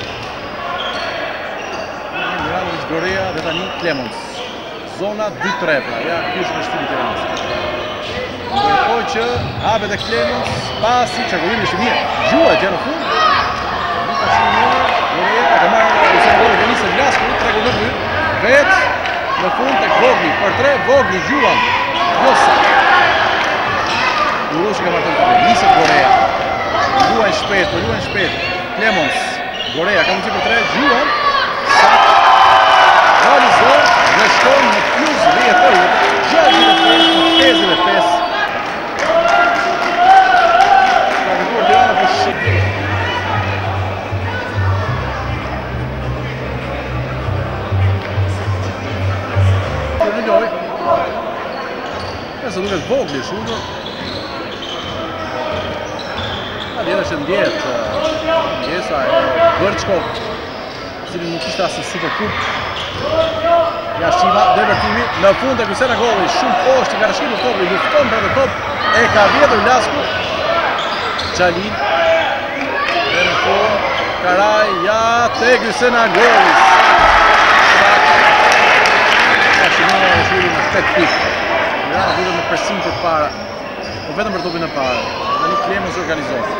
Miranovic, Gorea dhe tani Clemons. Zona 2-3, pra, ja, kjo është vështimi i Tiranës. Ndërkohë që hapet e Clemons, pasi çarkullimi ishte mirë. Gjuhët janë në fund. Nuk ka shnuar, Gorea ka marrë Nisë Vlasku, 3-2, vetë në fund tek Vogli, për 3, Vogli, Gjuan, Josa. Uroshi ka marrë të në Nisë Gorea, luajnë shpet, Clemons, Gorea ka mundësi për 3, Gjuan, Sak, realizor, dhe shkon në plus 10 ujë, 65. Ka këtuar Tirana për shqipë. Nëse duket Vogli shundur. Adjera që ndjetë ndjesa e Bërçkov, cili nuk ishte asë super kup. Ja Shima, dëvërtimi, në fund e Sena golli, shumë poshtë, i ka rëshkitur topi, lufton për të top, e ka vjetër Lasku. Qalin, dhe në fund, Karaj, ja, te Sena golli. Ja Shima e shuri në 8 pikë. Tirana duhet me presim për para, o vetëm për topin e para. Tani Clemons organizohet.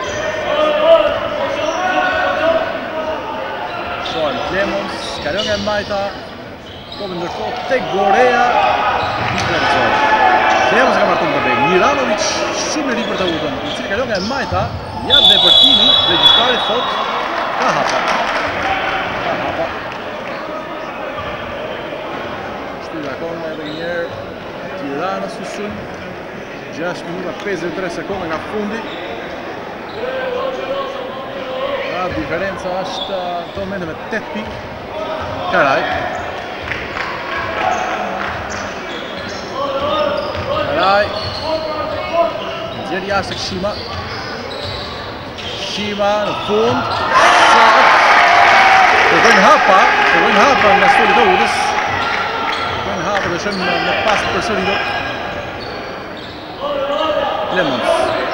Shohem Clemons, kalon nga majta, topin ndërkohë tek Gorea, Clemons ka marrë të bej. Miranovic shumë i ri për të utën, i cili kalon nga majta, ja depërtimi dhe gjyqtarit thot ka hapa. Shtu i takon edhe njerë Tirana susun, 6 minuta 53 sekonda nga fundi. Diferenca është në të momente me 8 pikë. Karaj. Nxjerr jashtë tek Shima. Shima në fund. Kërkojnë hapa nga stoli të udhës. Kërkojnë hapa dhe shëmë në pas të përsëritur. Clemons.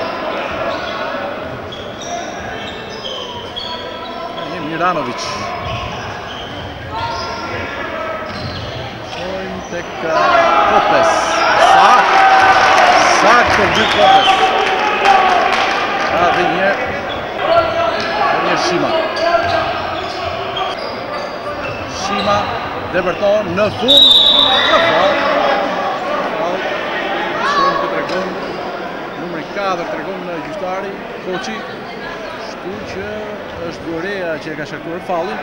Miranovic. Shojmë tek Kopes. Sak për 2 Kopes. Dhe një Shima. Shima depërton në fund. Shojmë të tregon numri 4 tregon në gjyqtari Koçi. Shtu që është Gorea që e ka shkaktuar fallin.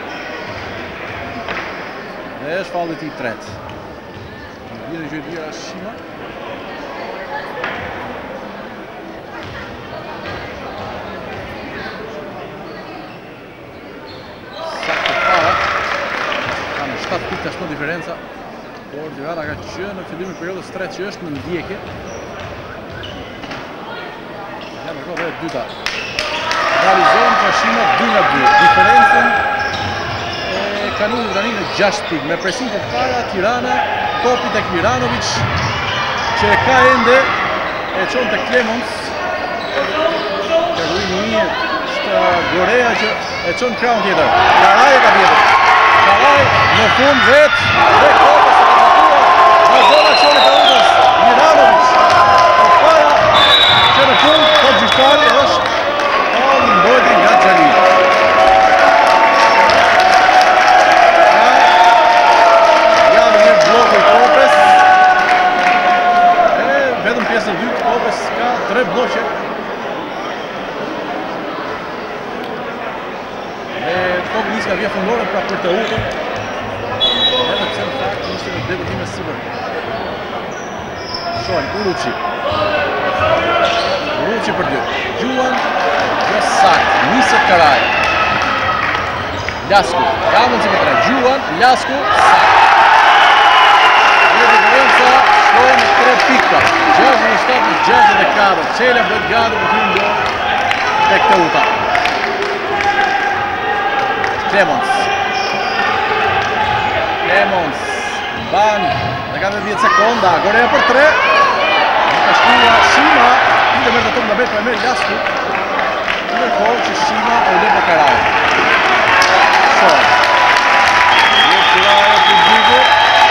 Dhe është falli i tretë. Vjen gjëdira Shima. Saktë para. Ka në 7 pikë tashmë diferenca. Por Tirana ka qenë në fillimin e periudhës tretë që është në ndjekje. Ja më kohë e dyta. Realizohen për Shima 2-2. Diferencën e kanutit tani në 6 pikë. Me presim për para Tirana, topi tek Miranovic, që e ka ende e qonë të Clemons. Kërruin mirë është Gorea që e qonë kraun tjetër. Karaj e ka tjetër. Karaj në fund vetë dhe kopës e ka përtuar. Në zona aksionit të utës. Miranovic. Për para që në fund të gjyhtari është në mbrojtje nga Xhalil. Janë një bloku i kopës. Vetëm pjesën e dytë kopës ka 3 bloqe. Kopë njës ka vje fundore pra për të utën. Edhe pse në fakt ishte në debutime sipër. Shojnë Uruçi. Uruçi për 2. Gjuan, jo sakt, Nisët Karaj. Lasku, ka mundësi për 3. Gjuan, Lasku, sakt. Dhe diferenca shkojnë 3 pikë. 67-64. Qela bëhet gati për të ndorë tek të uta. Clemons. Ban, dhe ka 10 sekonda. Gorea për 3. Nuk ka shkua Shima. Ide mërë të tomë në betë për e mërë Lasku. Ndërkohë që Shima e le për Karaj. Shorë. Një Karaj për Gjigo.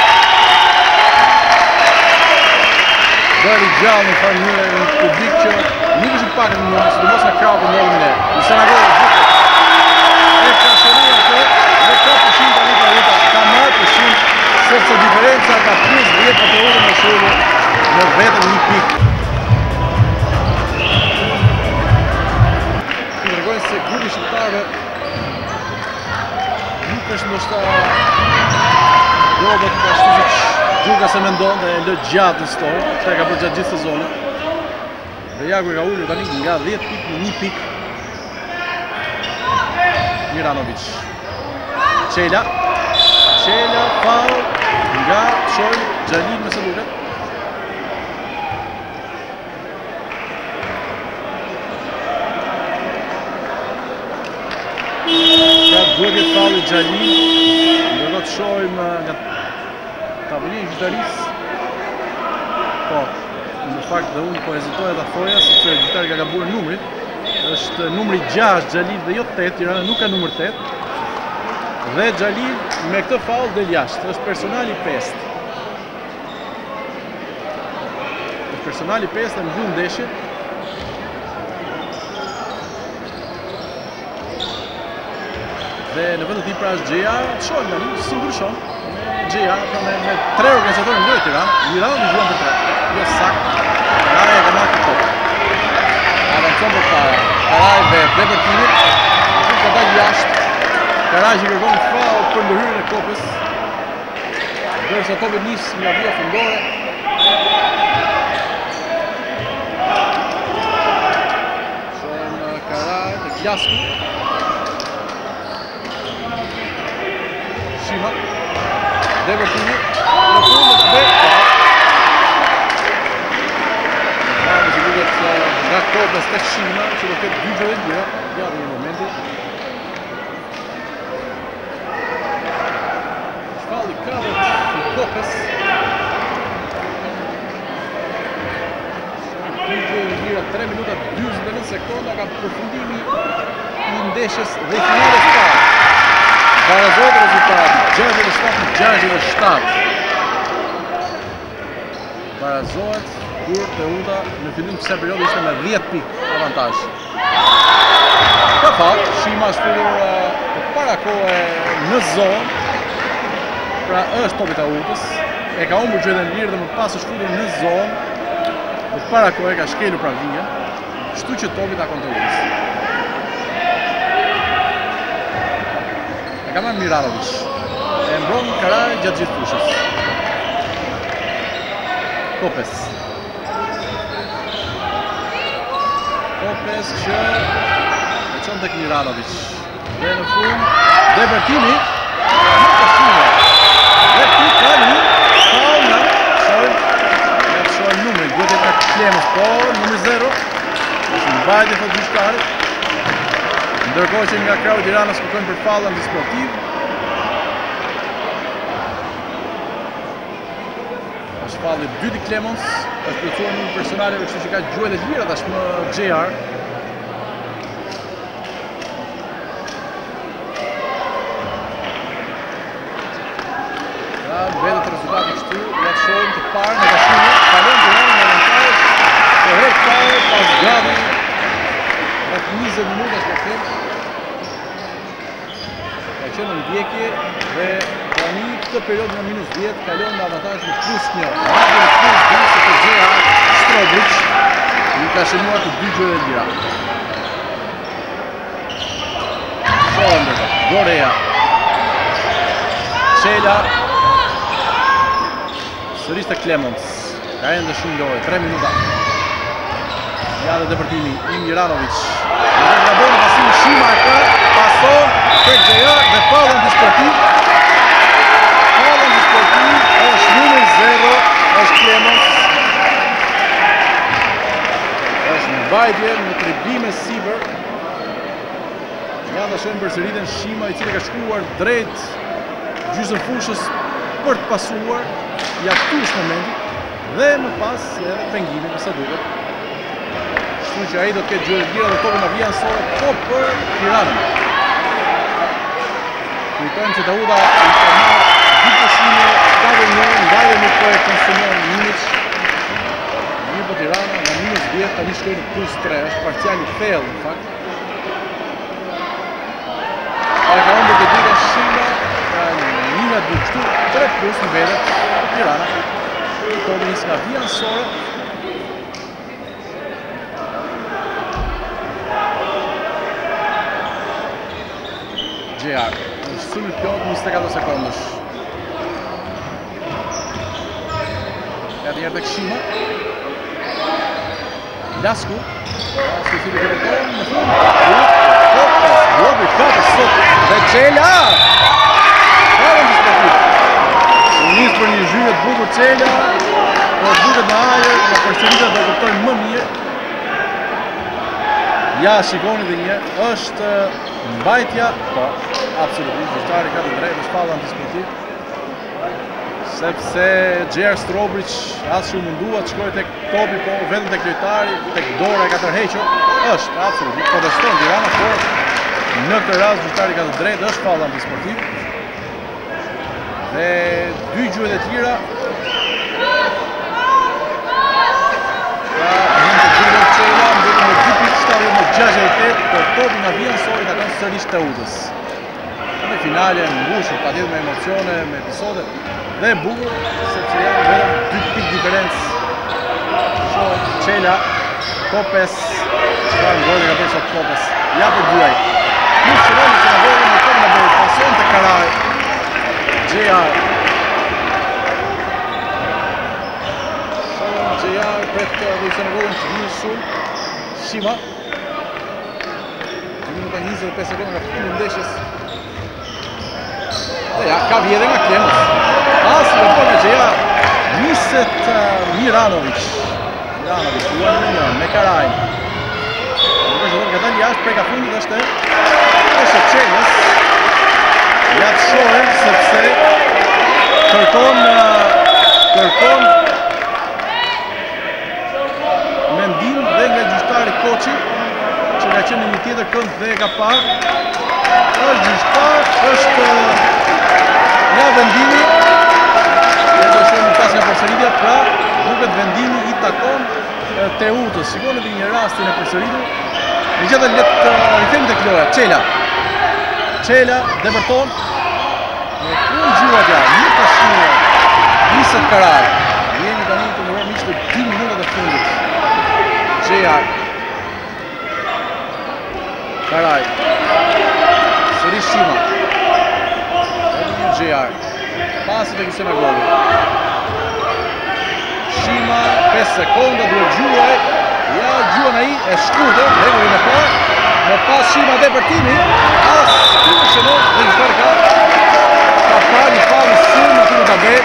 Bëri gjallë në farë njëre në publik që nuk është pak në njëmë, së të mos në krau për njëllë mine. Në senagorë Gjigo. E ka shëruar të dhe ka përshin të një uta. Ka marrë përshin sepse diferenca ka plus 10 për të uta në shurë në vetëm një pikë. Të nërgojnë se grupi shqiptarëve nuk është ndoshta robot ashtu që Gjuka se mendon dhe e lë gjatë në storë, që e ka bërë gjatë gjithë sezonit. Dhe Jagur ka ullur tani nga 10 pikë në 1 pikë. Miranovic. Qela, faul nga Shojnë Xhalil me së duket. Ka duhet faul i Xhalil, dhe do të shojmë nga tabullin i gjyhtarisë. Po, në fakt dhe unë po hezitoja të thoja, sepse gjyhtari ka gabuar numrin. është numri 6 Xhalil dhe jo 8, Tirana nuk ka numër 8. Dhe Xhalil me këtë faul del jashtë, është personali 5. Është personali 5 e mbyll ndeshjen. Dhe në vend të tij pra është Xheja, shohim tani si ndryshon. Xheja me 3 organizatorë në lojë Tirana, Miranovic juan për 3. Jo sakt. Karaj e ka marrë këtë. Avancon për para. Karaj vetë, dhe për timit. Ka dalë jashtë. Karaj që kërkon faul për ndërhyrjen e kopës. Ndërsa topi nis nga vija fundore. Shohim Karaj tek Lasku. Shima. Dhe për timit. Në fund dhe nga kopës tek Shima, që do këtë 2 gjëve gjëra, gjatë një momenti. Shfalli kadët në kopës. 2 gjëve gjëra, 3 minuta 29 sekonda, ka përfundimi i ndeshjes dhe i finales parë. Barazohet rezultati, 67-67. Barazohet kur Teuta në fillim të kësaj periudhe ishte me 10 pikë avantazh. Ka fat, Shima është futur para kohë në zonë. Pra është topi i Teutës. E ka humbur gjendën e lirë dhe më pas është futur në zonë. Dhe para kohë ka shkelur pra vijën. Kështu që topi takon Teutës. E ka marrë Miranovic. E mbron Karaj gjatë gjithë fushës. Kopes që e qënë tek Miranovic. Dhe në fund, debërtimi, nuk ka shkime. Dhe ku ka një faul nga Shojnë numri, duhet e ka Clemons, po, numri 0. është në bajtje, thot gjyhtari. Ndërkohë që nga krahu i Tiranës kërkojnë për faul antisportiv. është falli dyti Clemons, është plotësuar numër personale, kështu që ka gjuhë të lira tashmë JR. Vedet rezultati kështu, ja të shohim të parë në dashurë, kalon të janë në lëntarës, të herë parë, pas gati, rreth 20 minuta që them. Ka qenë në ndjekje dhe tani këtë periudhë në minus 10 kalon në avantazh në +1. Në +2 se të gjëra Strobric i ka shënuar të dy gjëra lira. Shohim Gorea. Çela sërish të Clemons, ka ende shumë lojë, 3 minuta. Ja dhe depërtimi, Miranovic. Dhe nga bërë në pasimi Shima e ka, pason, tek Gjeja dhe fallë antisportiv. Fallë antisportiv, është numër 0, është Clemons. është mbajtje në tribime Sibër. Ja dhe shohim përsëritjen Shima i cili ka shkuar drejt gjysmë fushës për të pasuar ja tush momentit dhe më pas edhe pengimin sa duket. Kështu që ai do të ketë gjëra të lira dhe topin avjansore po për Tiranën. Kujtojmë që Dauda i ka marrë dy pushime, 4-1, ndajë nuk po e konsumon Minic. Mirë po Tirana nga -10 tani shkoi në +3, është parciali thellë në fakt. Ka humbur të dyta Shima, Nina kështu 3+ në vedet Tirana. Topi nis nga vjansore. JR, është sulmi plot 24 sekundësh. Ja të tek Shima. Lasku i cili kërkon në fund. Bloku i katër sot dhe Çela. Nis për një zhyrje të bukur Çela, por duket në ajër, nga përsëritja do kuptojnë më mirë. Ja, shikoni dhe një, është mbajtja, po, absolutisht, gjyhtari ka të drejtë, është fallë antisportiv. Sepse Gjer Strobric asë shumë mundua të shkojë tek topi, po vetëm tek lojtari, tek dora e ka tërhequr, është absolutisht, proteston Tirana, por në këtë rast gjyhtari ka të drejtë, është fallë antisportiv. Dhe dy gjuhët e tjera ka një të gjyhët Çela, mbetën me 2.78, por topi nga vjansori ka kanë sërish të udhës. Në finale mbushur, patjetër me emocione, me episode dhe bukur, sepse janë vetëm 2 pikë diferencë. Shohim Çela, Kopes, çfarë goli ka bërë sot Kopes, ja për duaj. Nuk shëroni që në goli në tomë në bërë, pason të Karaj. JR. Shohim JR pret dhe në golën që vinë shumë. Shima. 2 minuta 25 sekundë nga fundi ndeshjes. Dhe ja, ka vjedhe nga Clemons. Asë në përnë JR. Niset Miranovic. Miranovic, me Karajn. Nuk është dhëmë këtën jashtë, preka fundit është Çelës. Ja të shohim sepse kërkon mendim dhe nga gjyhtari Koçi, që ka qenë në një tjetër kënd dhe ka parë. Është gjyhtar, është nga vendimi, e do shohim pas nga përsëritja, pra duket vendimi i takon Teutës. Shikoni edhe një rastin e përsëritur. Megjithatë le të rikthejmë tek loja. Çela depërton. Me fund gjuat ja, një pashime, niset Karaj. Jemi tani të nërë miqë të 2 minutat e fundit. JR. Karaj. Sërish Shima. Edhe një JR. Pasit e kësë në goli. Shima, 5 sekonda, duhet gjuaj. Ja, gjuan a i, e shkurte, regullin e parë. Në pas Shima dhe përtimi, as të shënon dhe gjyhtari ka pa një falë shumë në të në tabet.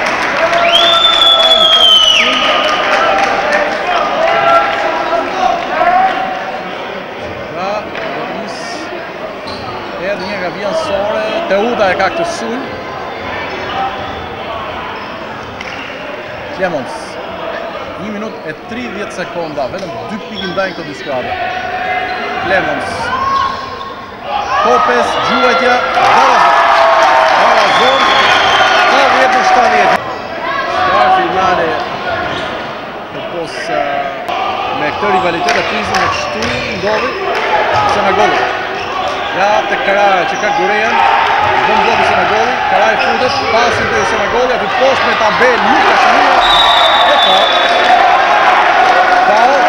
Pra, do njësë edhe një nga vjansore, Teuta e ka këtë sulm. Clemons. 1 minutë e 30 sekonda, vetëm 2 pikë ndajnë këto dy skuadra. Clemons. Kopes, gjuajtja, Barazon, 70-70. Shtar finale përpos me këtë rivalitet e prizën e kështu ndodhi Senagoli. Ja të Karaj që ka Gurejan, bëm bloku Senagoli, Karaj futet, pasin të Senagoli, aty poshtë me tabel, nuk ka shënua, e faul. Faul.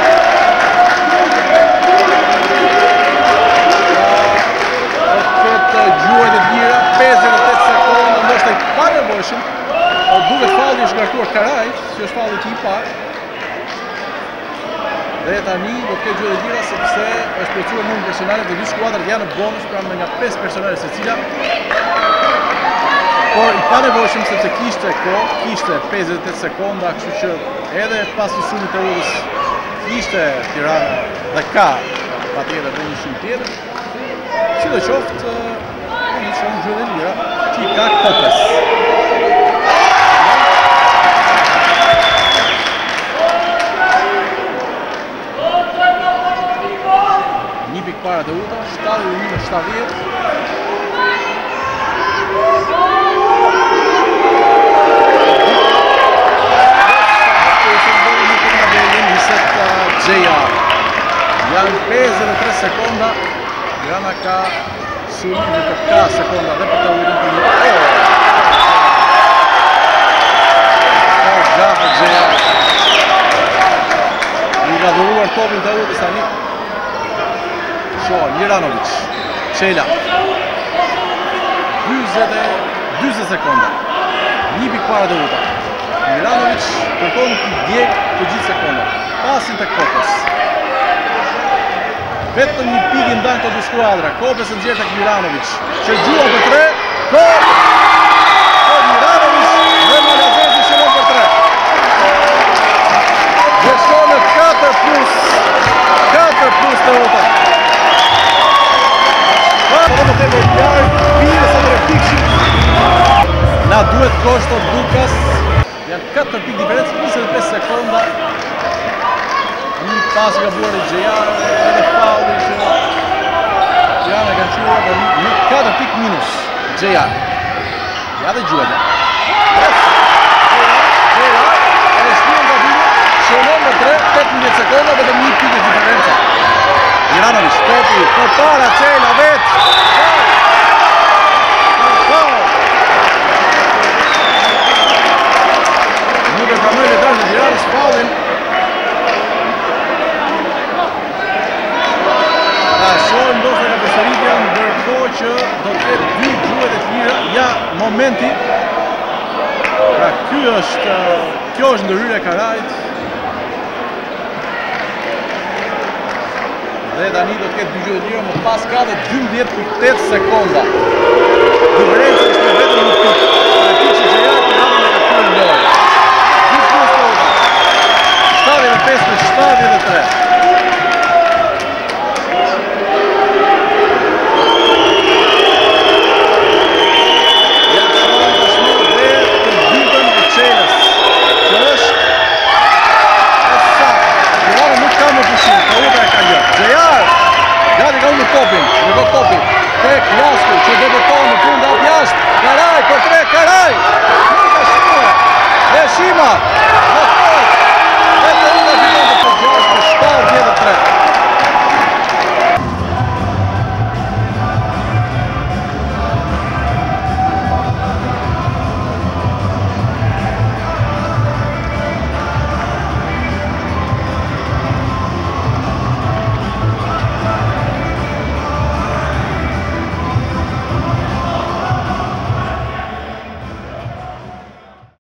Gjuajt e tjera, 58 sekonda, ndoshta i panevojshëm, duket falli është ngarkuar Karajt, që është falli që i parë. Dhe tani do të ketë gjuajt e tjera sepse është plotësuar numri personale dhe dy skuadrat janë në bonus, pra me nga 5 personale secila. Por i panevojshëm sepse kishte 58 sekonda, kështu që edhe pas sumit të udhës kishte Tirana dhe ka patjetër edhe një shumë tjetër. Sidoqoftë, një shumë gjuajt e lira që i ka Kopes. Një pikë para të uta, 71-70. Janë 53 sekonda, Tirana ka sulmin dhe ka sekonda dhe për të ujtën për një. Gafë Gjeja. I ka dhuruar topin të ujtës tani. Shoh, Miranovic. Qela. 20 sekonda. Një pikë para të ujtën. Miranovic kërkon të djeg të gjithë sekonda. Pasin të Kopes. Vetëm një pikë ndan këto dy skuadra. Kopes nxjerr tek Miranovic. Që gjuan për 3. Gol! Miranovic dhe Malazezi shënon për 3. Dhe shkon në 4+ të uta. Po do të them qartë, pire sa të pikë. Na duhet Kosto Dukas. Janë 4 pikë diferencë, 25 sekonda. Një pas nga buar e Gjejarë, edhe fauli që Tirana kanë quar dhe një 4 pik minus Gjejarë. Ja dhe gjuajtja. Gjejarë, e shpion nga bine, shënon me 3, 18 sekonda, vetëm një pikë diferenca. Miranovic, topi, për para, Qela, vetë. Nuk e pranoj vetarë në Tiranës faulin. Shohim ndoshta nga përsëritja, ndërkohë që do të ketë dy gjuajt e tjera. Ja, momenti. Pra kjo është ndërhyrja e Karajit. Dhe tani do të ketë dy gjuajt e tjera, më pas ka dhe 12.8 sekonda. Diferenca është vetëm një pikë. Dhe pikë që Gjejarë Tirana me ka kryer lojë. 75-73. Topin, në topin, tek Lasku që do të tonë në fund atë jashtë, Karaj për 3, Karaj!